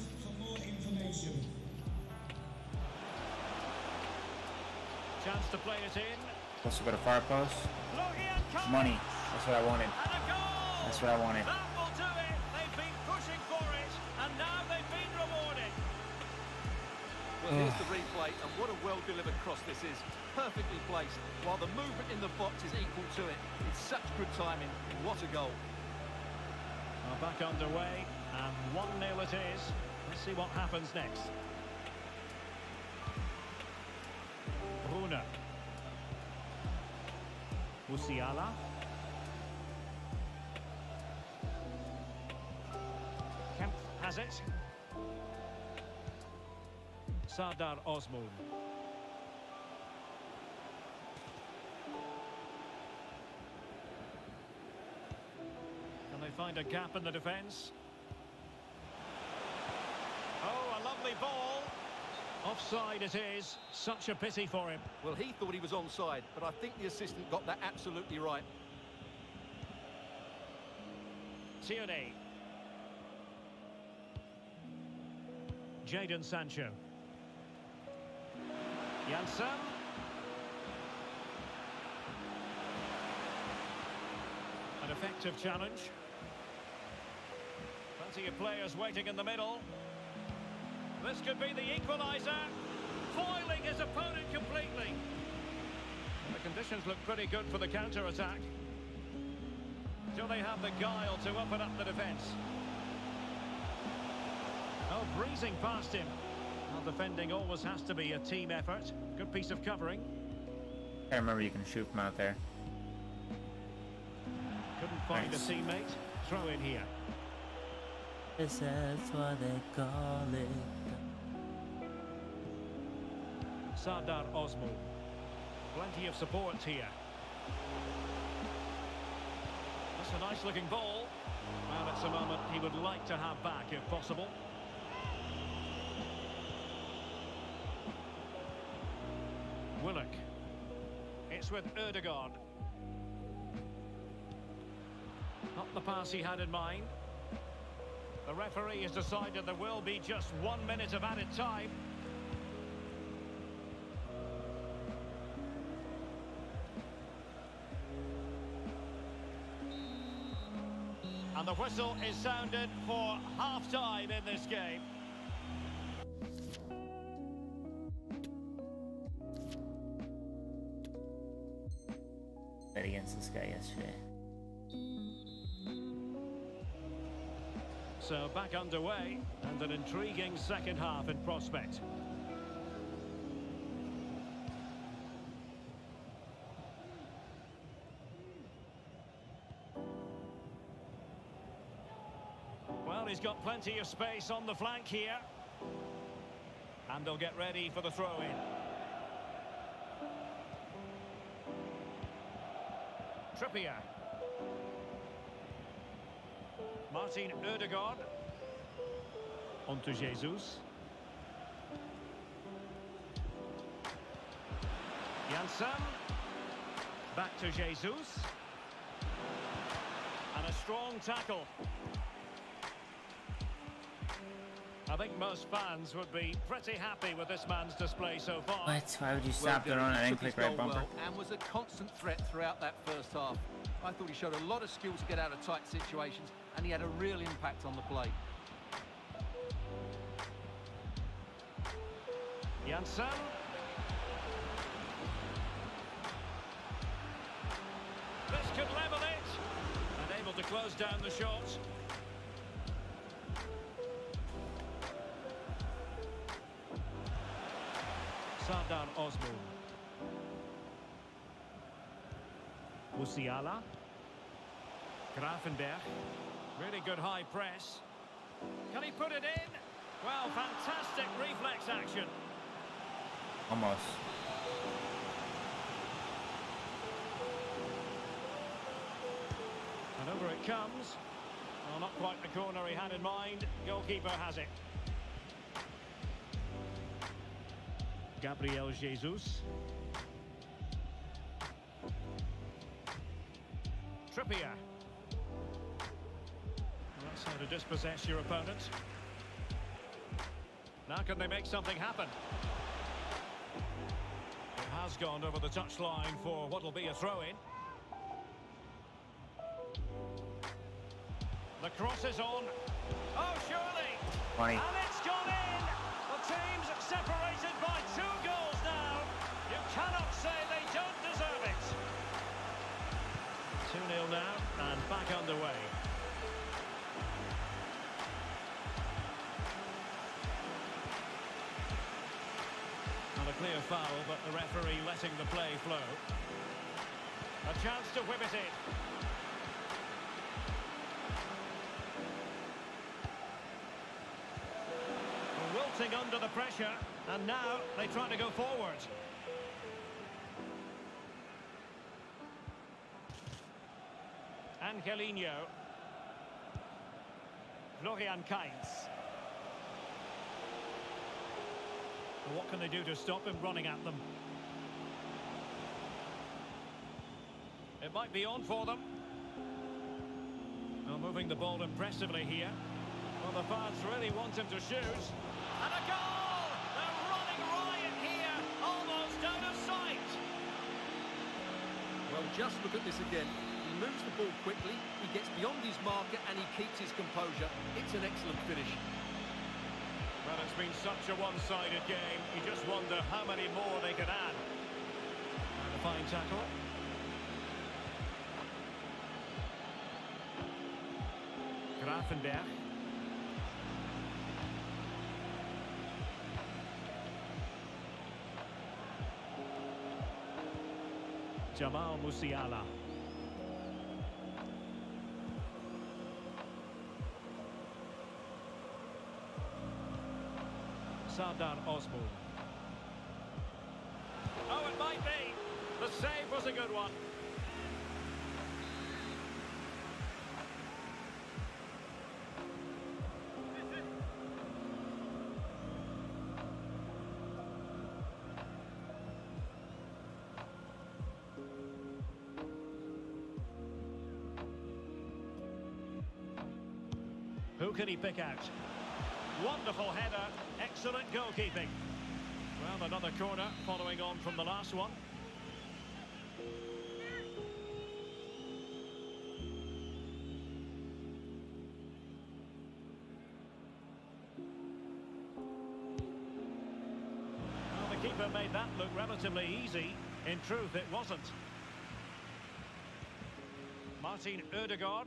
Chance to play it in. supposed to go to far post. Looking at Money. That's what I wanted. And a goal! That's what I wanted. That will do it. They've been pushing for it, and now they've been rewarded. Well, here's the replay, and what a well-delivered cross this is. Perfectly placed, while the movement in the box is equal to it. It's such good timing. What a goal. Well, back underway, and one nil it is. Let's see what happens next. Bruna. Musiala. Kemp has it. Sardar Ozmoon. Can they find a gap in the defence? Oh, a lovely ball. Offside it is. Such a pity for him. Well, he thought he was onside, but I think the assistant got that absolutely right. Tierney. Jadon Sancho. Janssen. An effective challenge. Plenty of players waiting in the middle. This could be the equaliser. Foiling his opponent completely. The conditions look pretty good for the counter-attack. Do they have the guile to open up the defence? Oh, breezing past him. Well, defending always has to be a team effort. Good piece of covering. I remember you can shoot from out there. Couldn't find Nice. a teammate. Throw in here. This is what they call it. Sardar Ozmoon. Plenty of support here. That's a nice looking ball. Well, it's a moment he would like to have back if possible. Willock. It's with Ødegaard. Not the pass he had in mind. The referee has decided there will be just one minute of added time. And the whistle is sounded for half-time in this game. Played against this guy yesterday. So back underway, and an intriguing second half in prospect. Well, he's got plenty of space on the flank here. And they'll get ready for the throw-in. Trippier. Martin Ødegaard. On to Jesus. Janssen. Back to Jesus. And a strong tackle. I think most fans would be pretty happy with this man's display so far. What? Why would you stop Well the run done. and then Took click his right goal bumper? well and was a constant threat throughout that first half. I thought he showed a lot of skill to get out of tight situations, and he had a real impact on the play. Janssen. This could level it. And able to close down the shot. Sardar Ozmoon. Musiala. Grafenberg. Really good high press. Can he put it in? Well, fantastic reflex action. Almost. And over it comes. Well, not quite the corner he had in mind. Goalkeeper has it. Gabriel Jesus. Trippier. Well, that's how to dispossess your opponent. Now can they make something happen? It has gone over the touchline for what will be a throw-in. The cross is on. Oh, surely! twenty. And it's gone in! The team's separated by two goals now. You cannot say they don't deserve it. two nil now, and back underway. Not a clear foul, but the referee letting the play flow. A chance to whip it in. Will wilting under the pressure, and now they try to go forward. Angelino. Florian Kainz. What can they do to stop him running at them? It might be on for them. Well, moving the ball impressively here. Well, the fans really want him to shoot. And a goal! They're running riot here, almost out of sight. Well, just look at this again. He moves the ball quickly, he gets beyond his marker and he keeps his composure. It's an excellent finish. Well, it's been such a one-sided game. You just wonder how many more they could add. And a fine tackle. Grafenberg. Jamal Musiala. Sardar Ozmul. Oh, it might be. The save was a good one. Who can he pick out? Wonderful header, excellent goalkeeping. Well, another corner following on from the last one. Well, the keeper made that look relatively easy. In truth, it wasn't. Martin Ødegaard.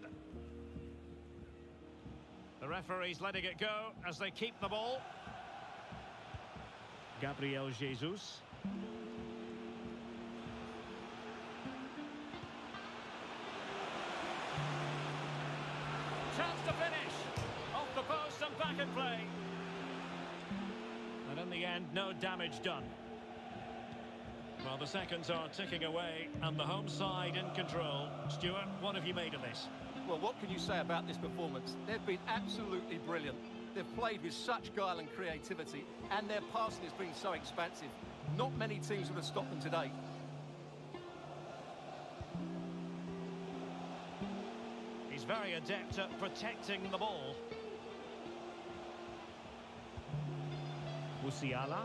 The referee's letting it go as they keep the ball. Gabriel Jesus. Chance to finish. Off the post and back in play. And in the end, no damage done. Well, the seconds are ticking away and the home side in control. Stuart, what have you made of this? Well, what can you say about this performance? They've been absolutely brilliant. They've played with such guile and creativity, and their passing has been so expansive. Not many teams would have stopped them today. He's very adept at protecting the ball. Musiala.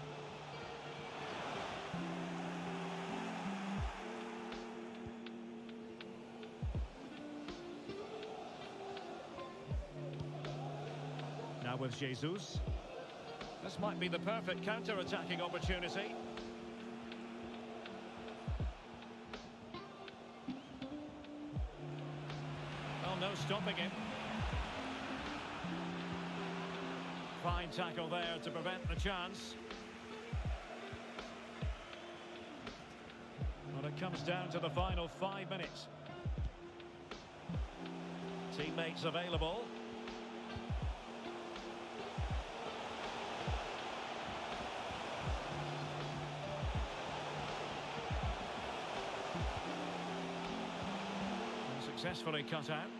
Now with Jesus. This might be the perfect counter-attacking opportunity. Well, no stopping him. Fine tackle there to prevent the chance. Well, it comes down to the final five minutes. Teammates available. Successfully cut out.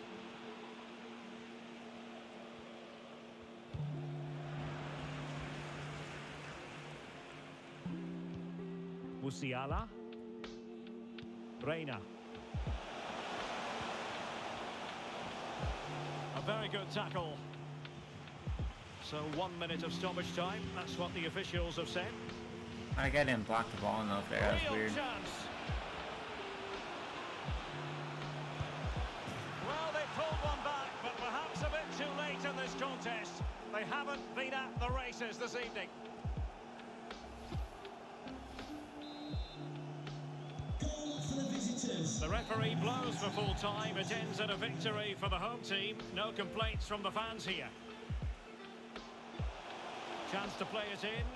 Musiala. Reina. A very good tackle. So one minute of stoppage time. That's what the officials have said. I got him block the ball enough there. That's weird. Chance. Well, they pulled one back, but perhaps a bit too late in this contest. They haven't been at the races this evening. The referee blows for full time. It ends in a victory for the home team. No complaints from the fans here. Chance to play it in.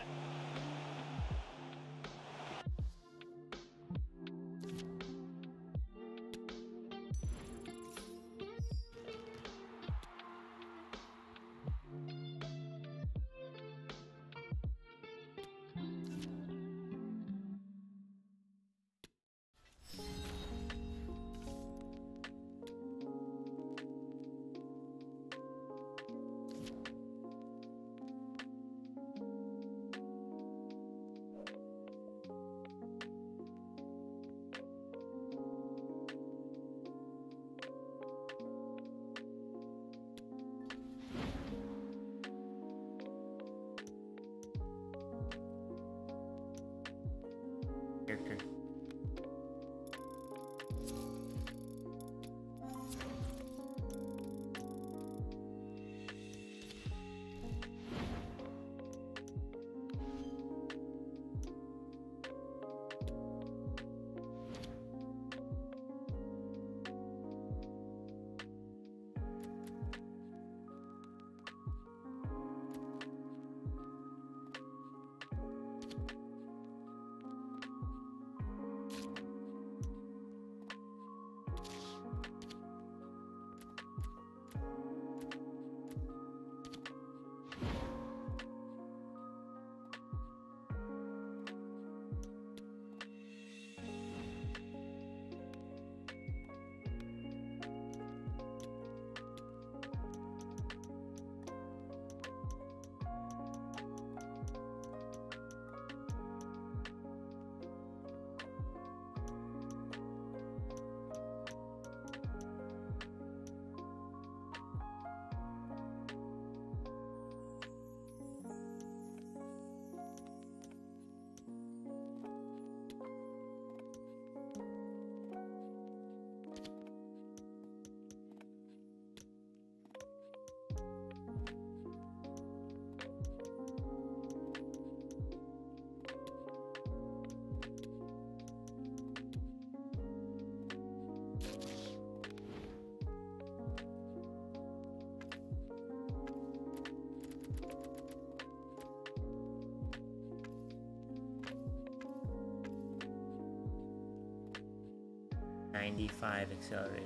ninety-five acceleration.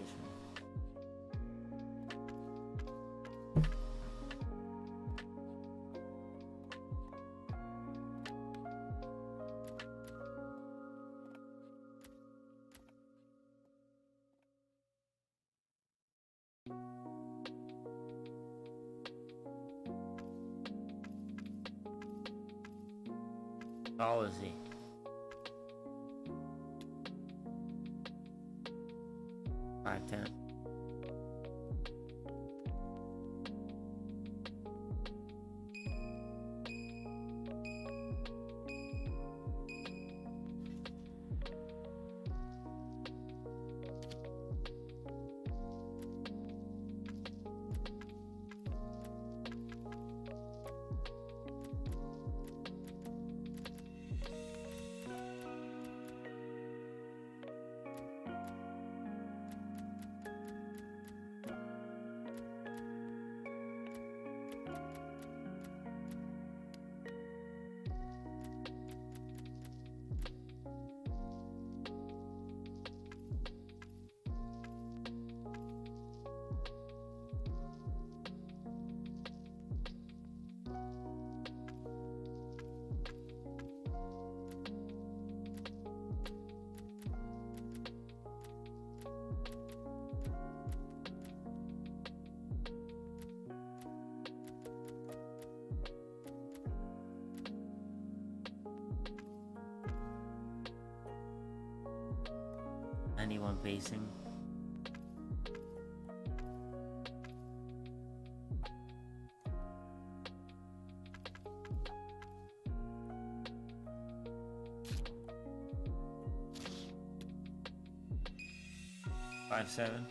How tall is he? five ten. ninety-one pacing. five seven.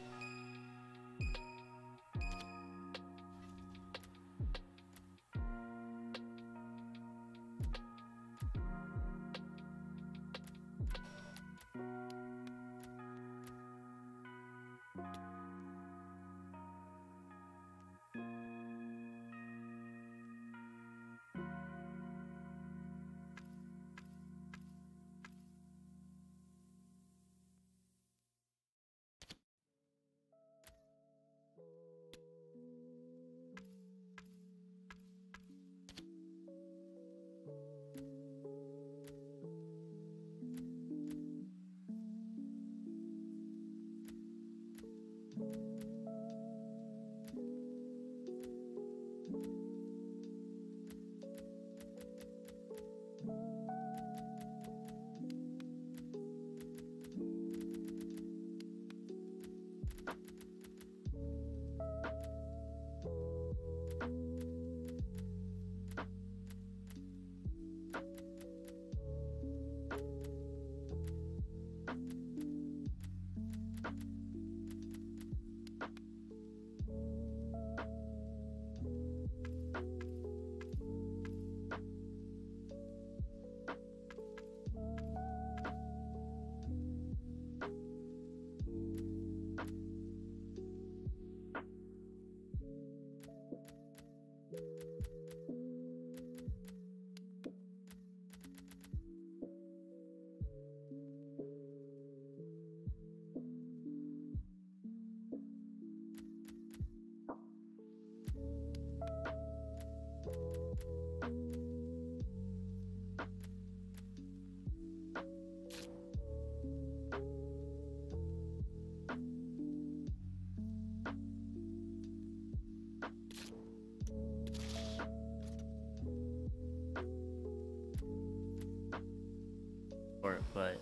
But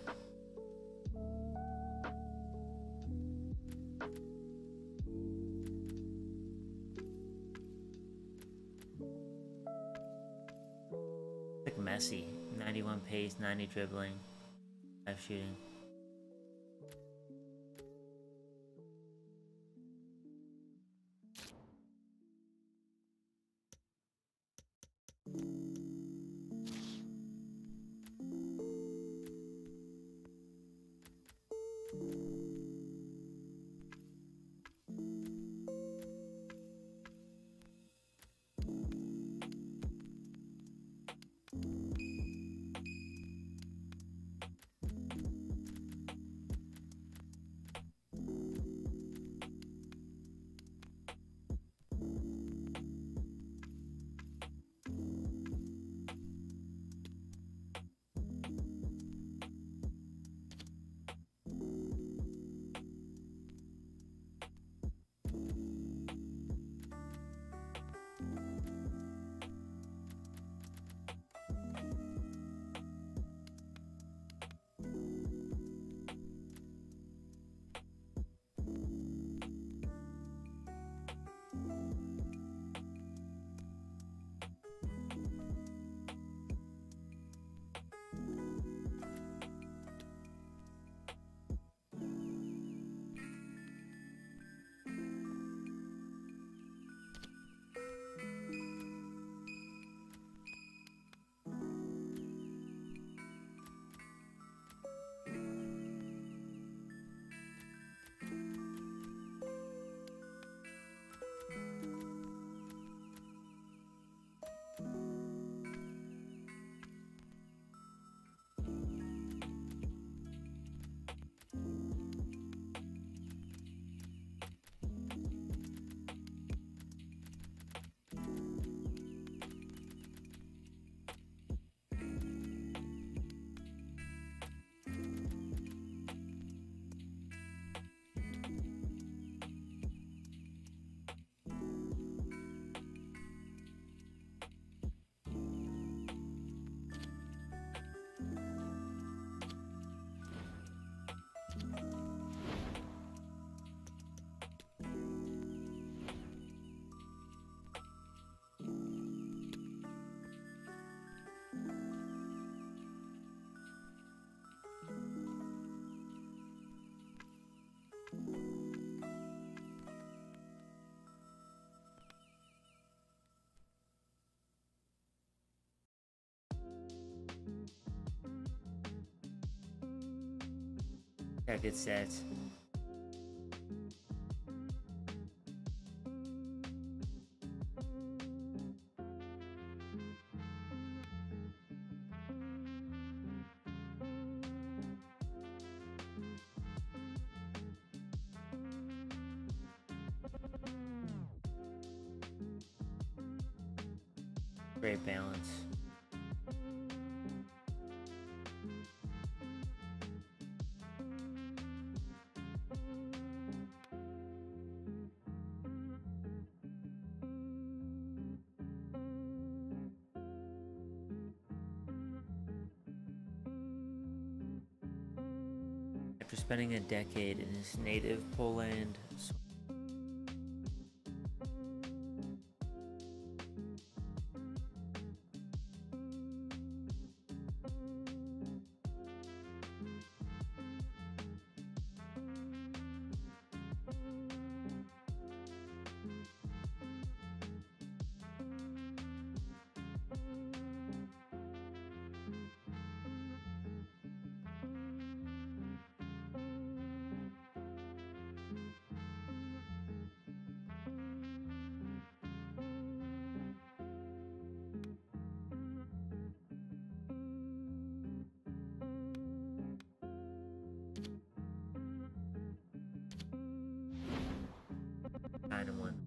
like Messi, ninety-one pace, ninety dribbling, five shooting. Got good stats. Great balance. After spending a decade in his native Poland, nine and one.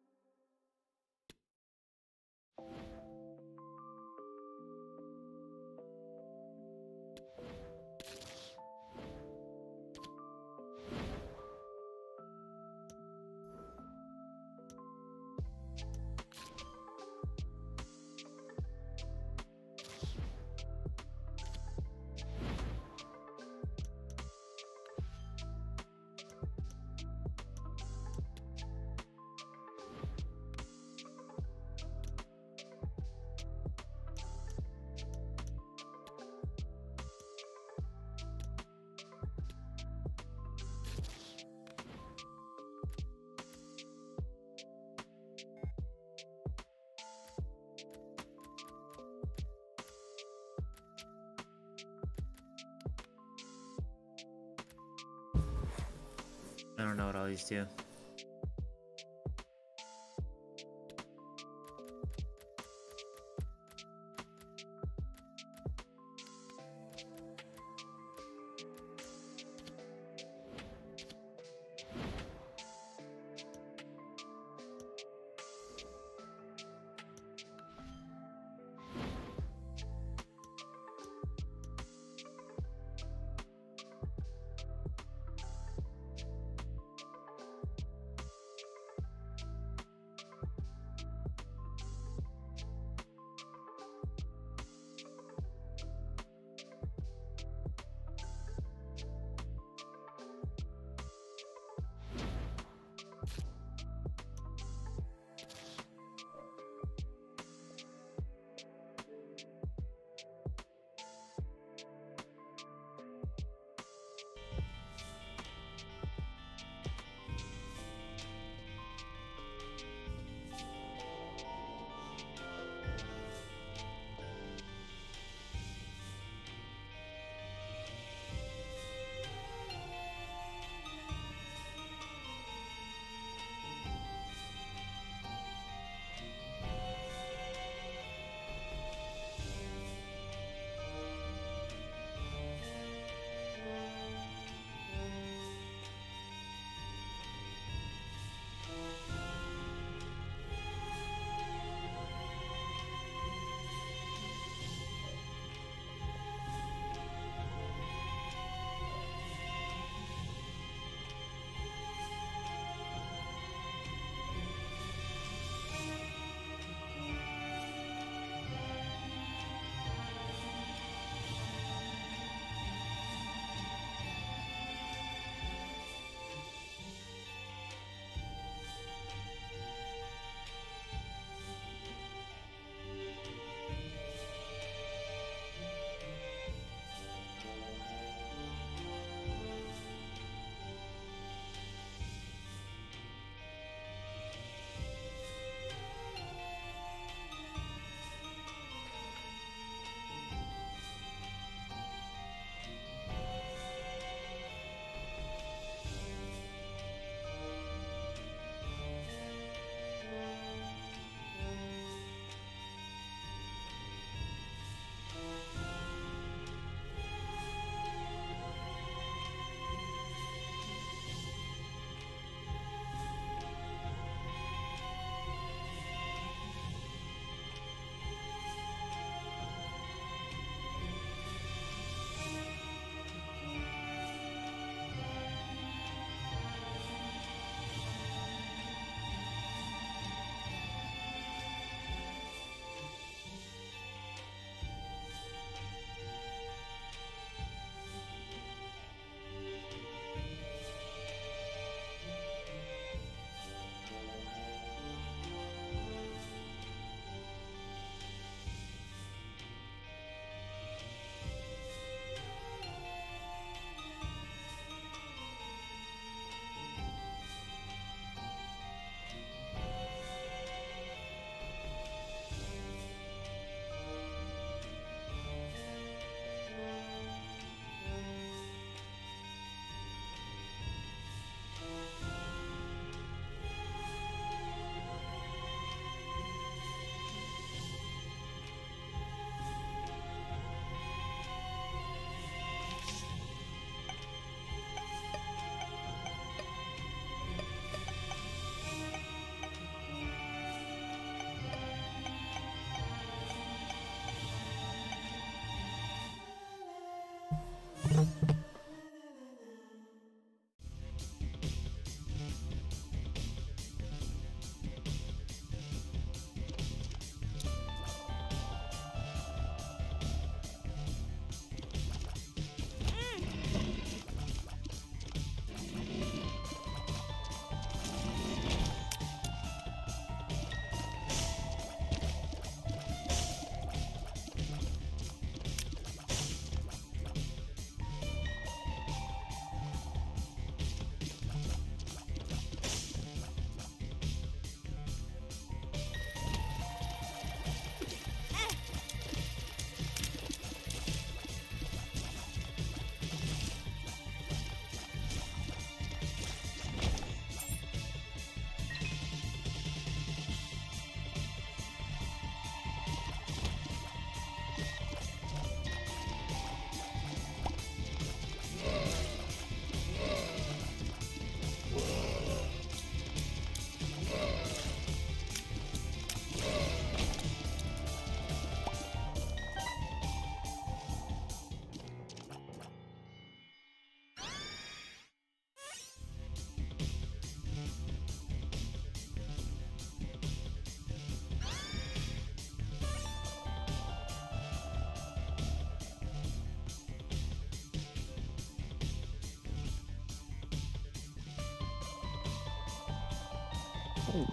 I don't know what all these do. Ooh.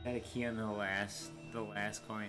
Got a key on the last, the last coin.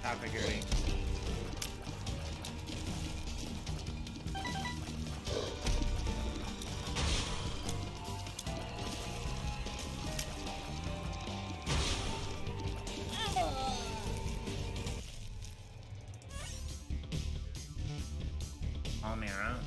top figure eight. All me around.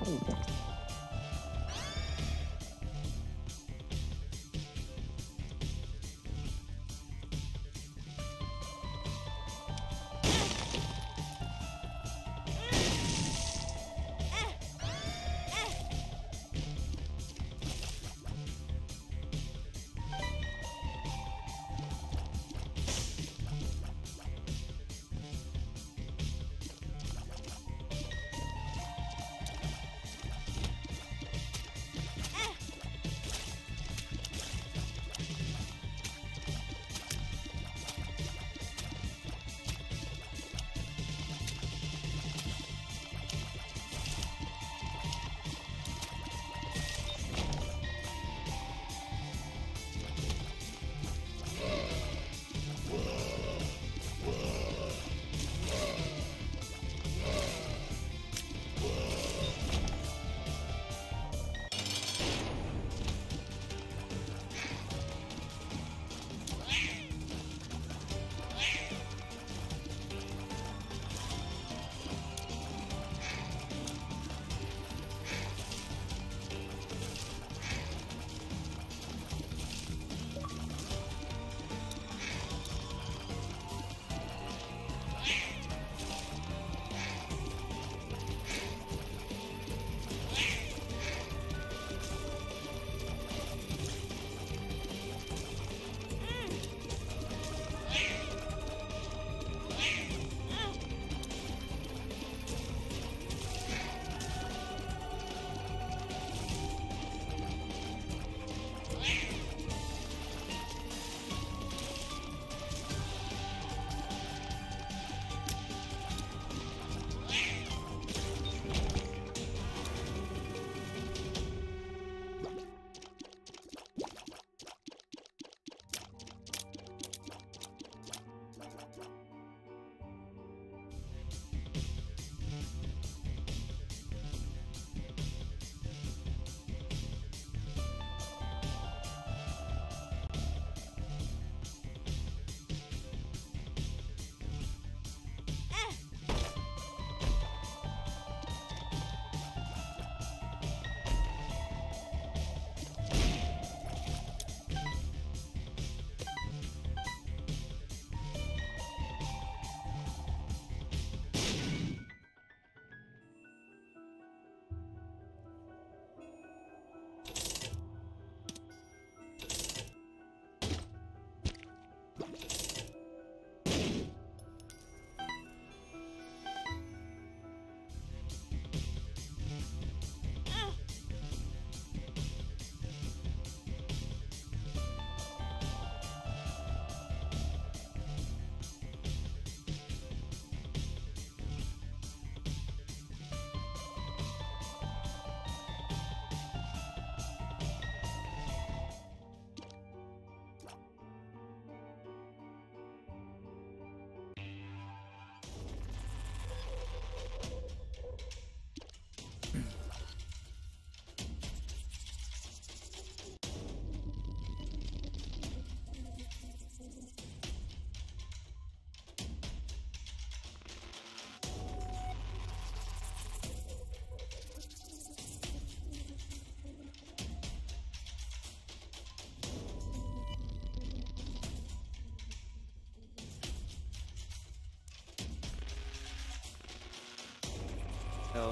So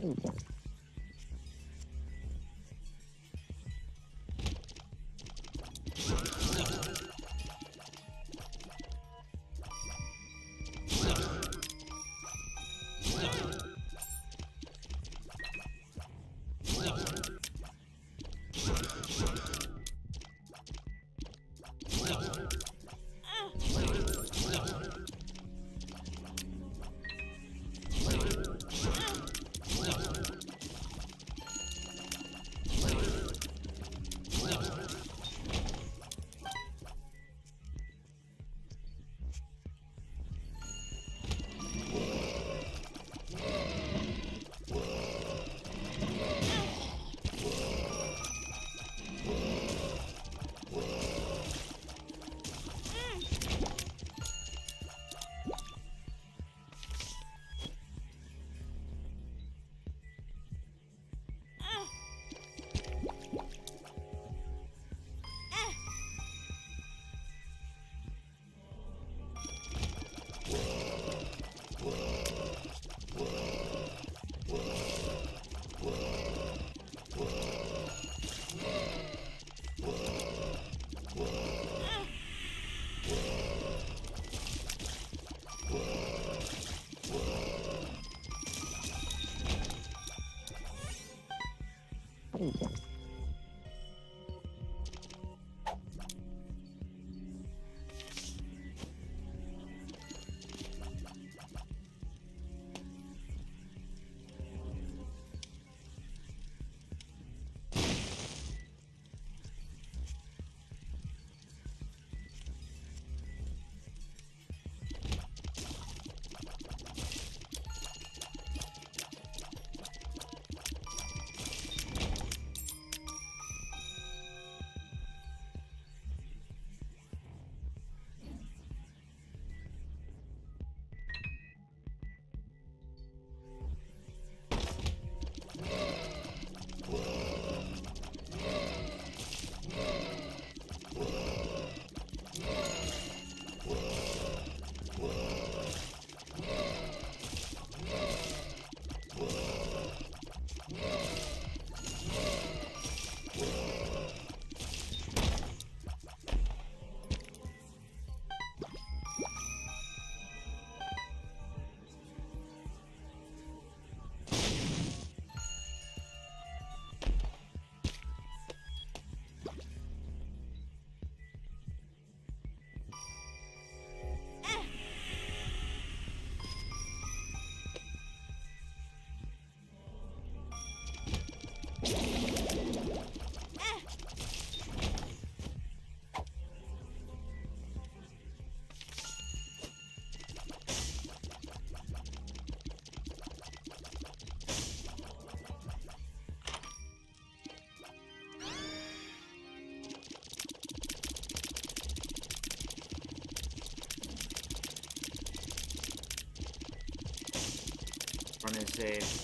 Run and save.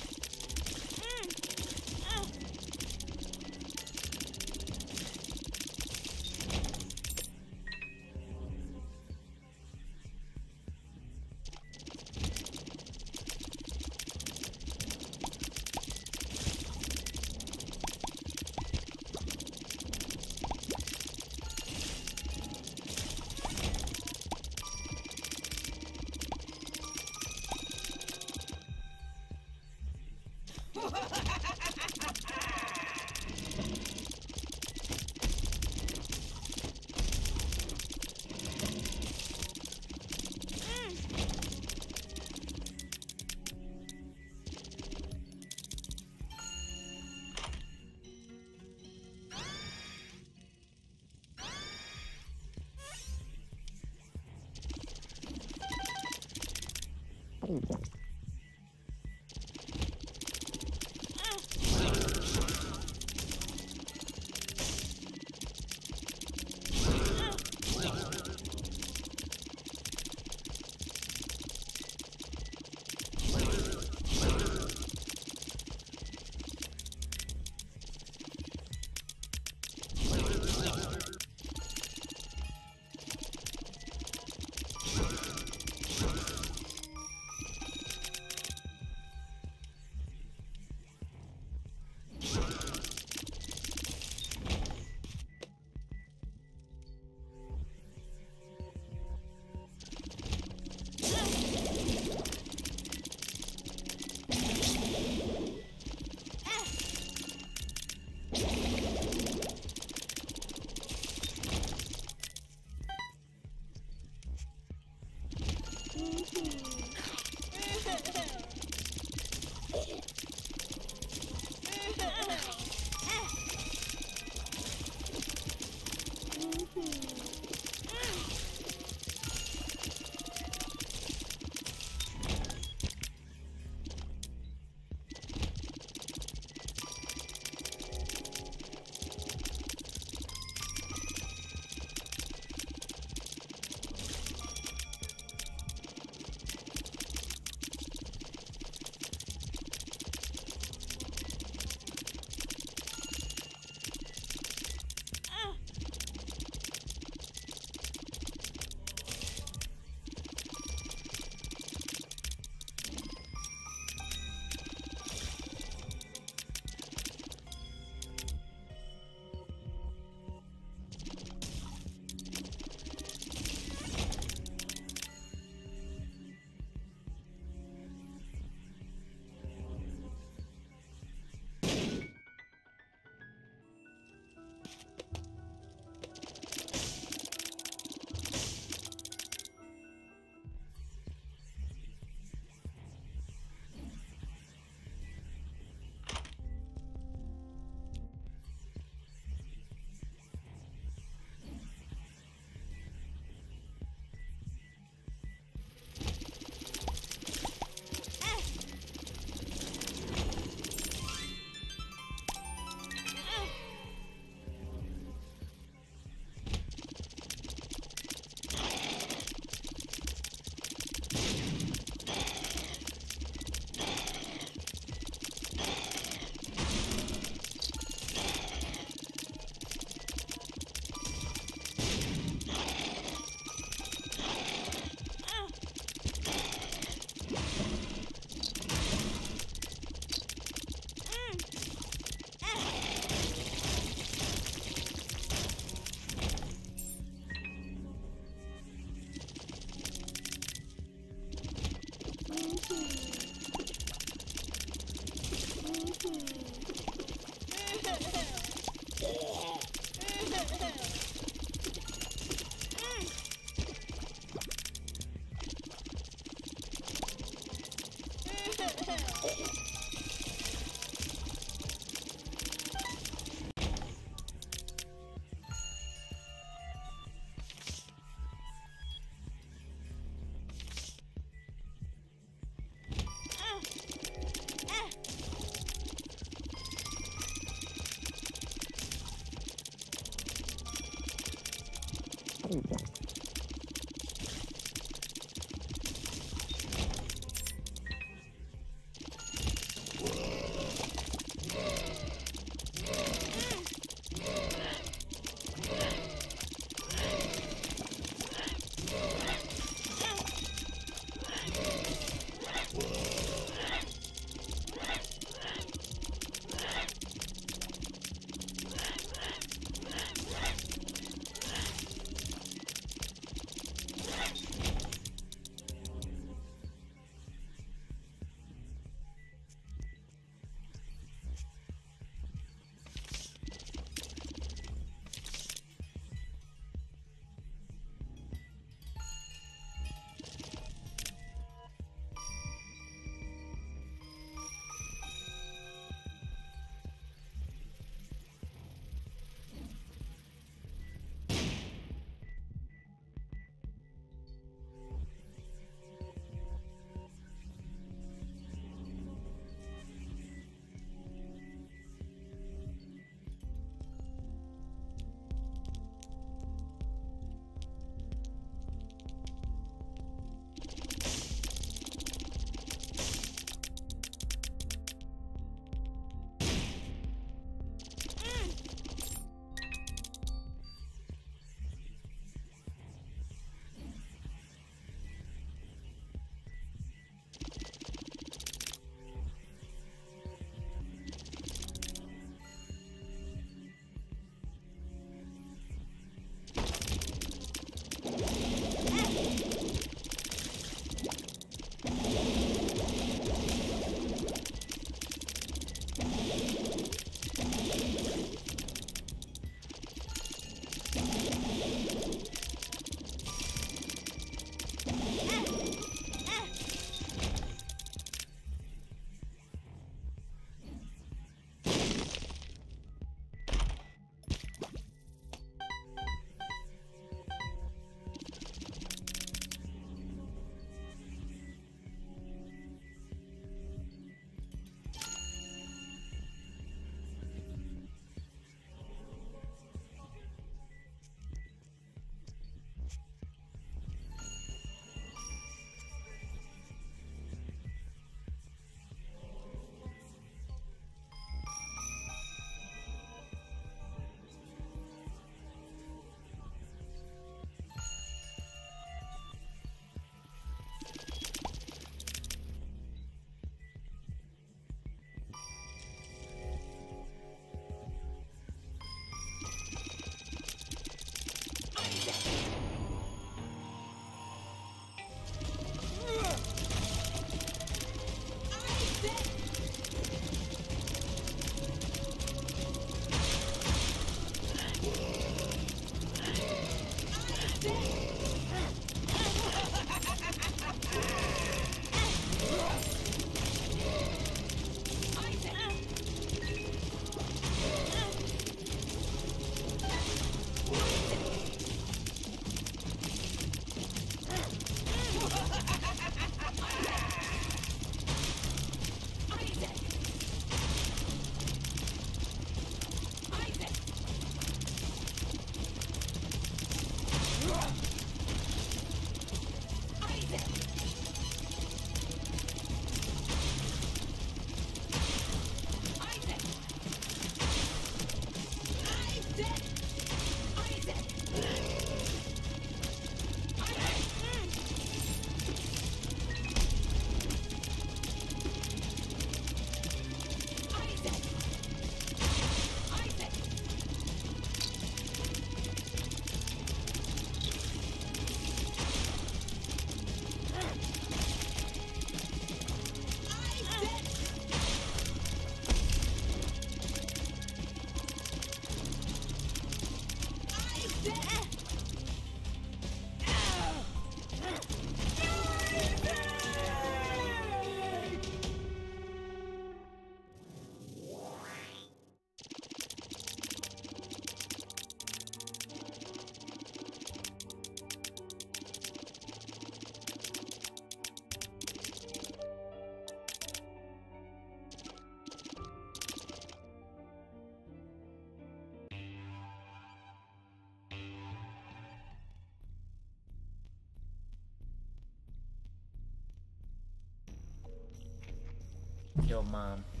Kill mom.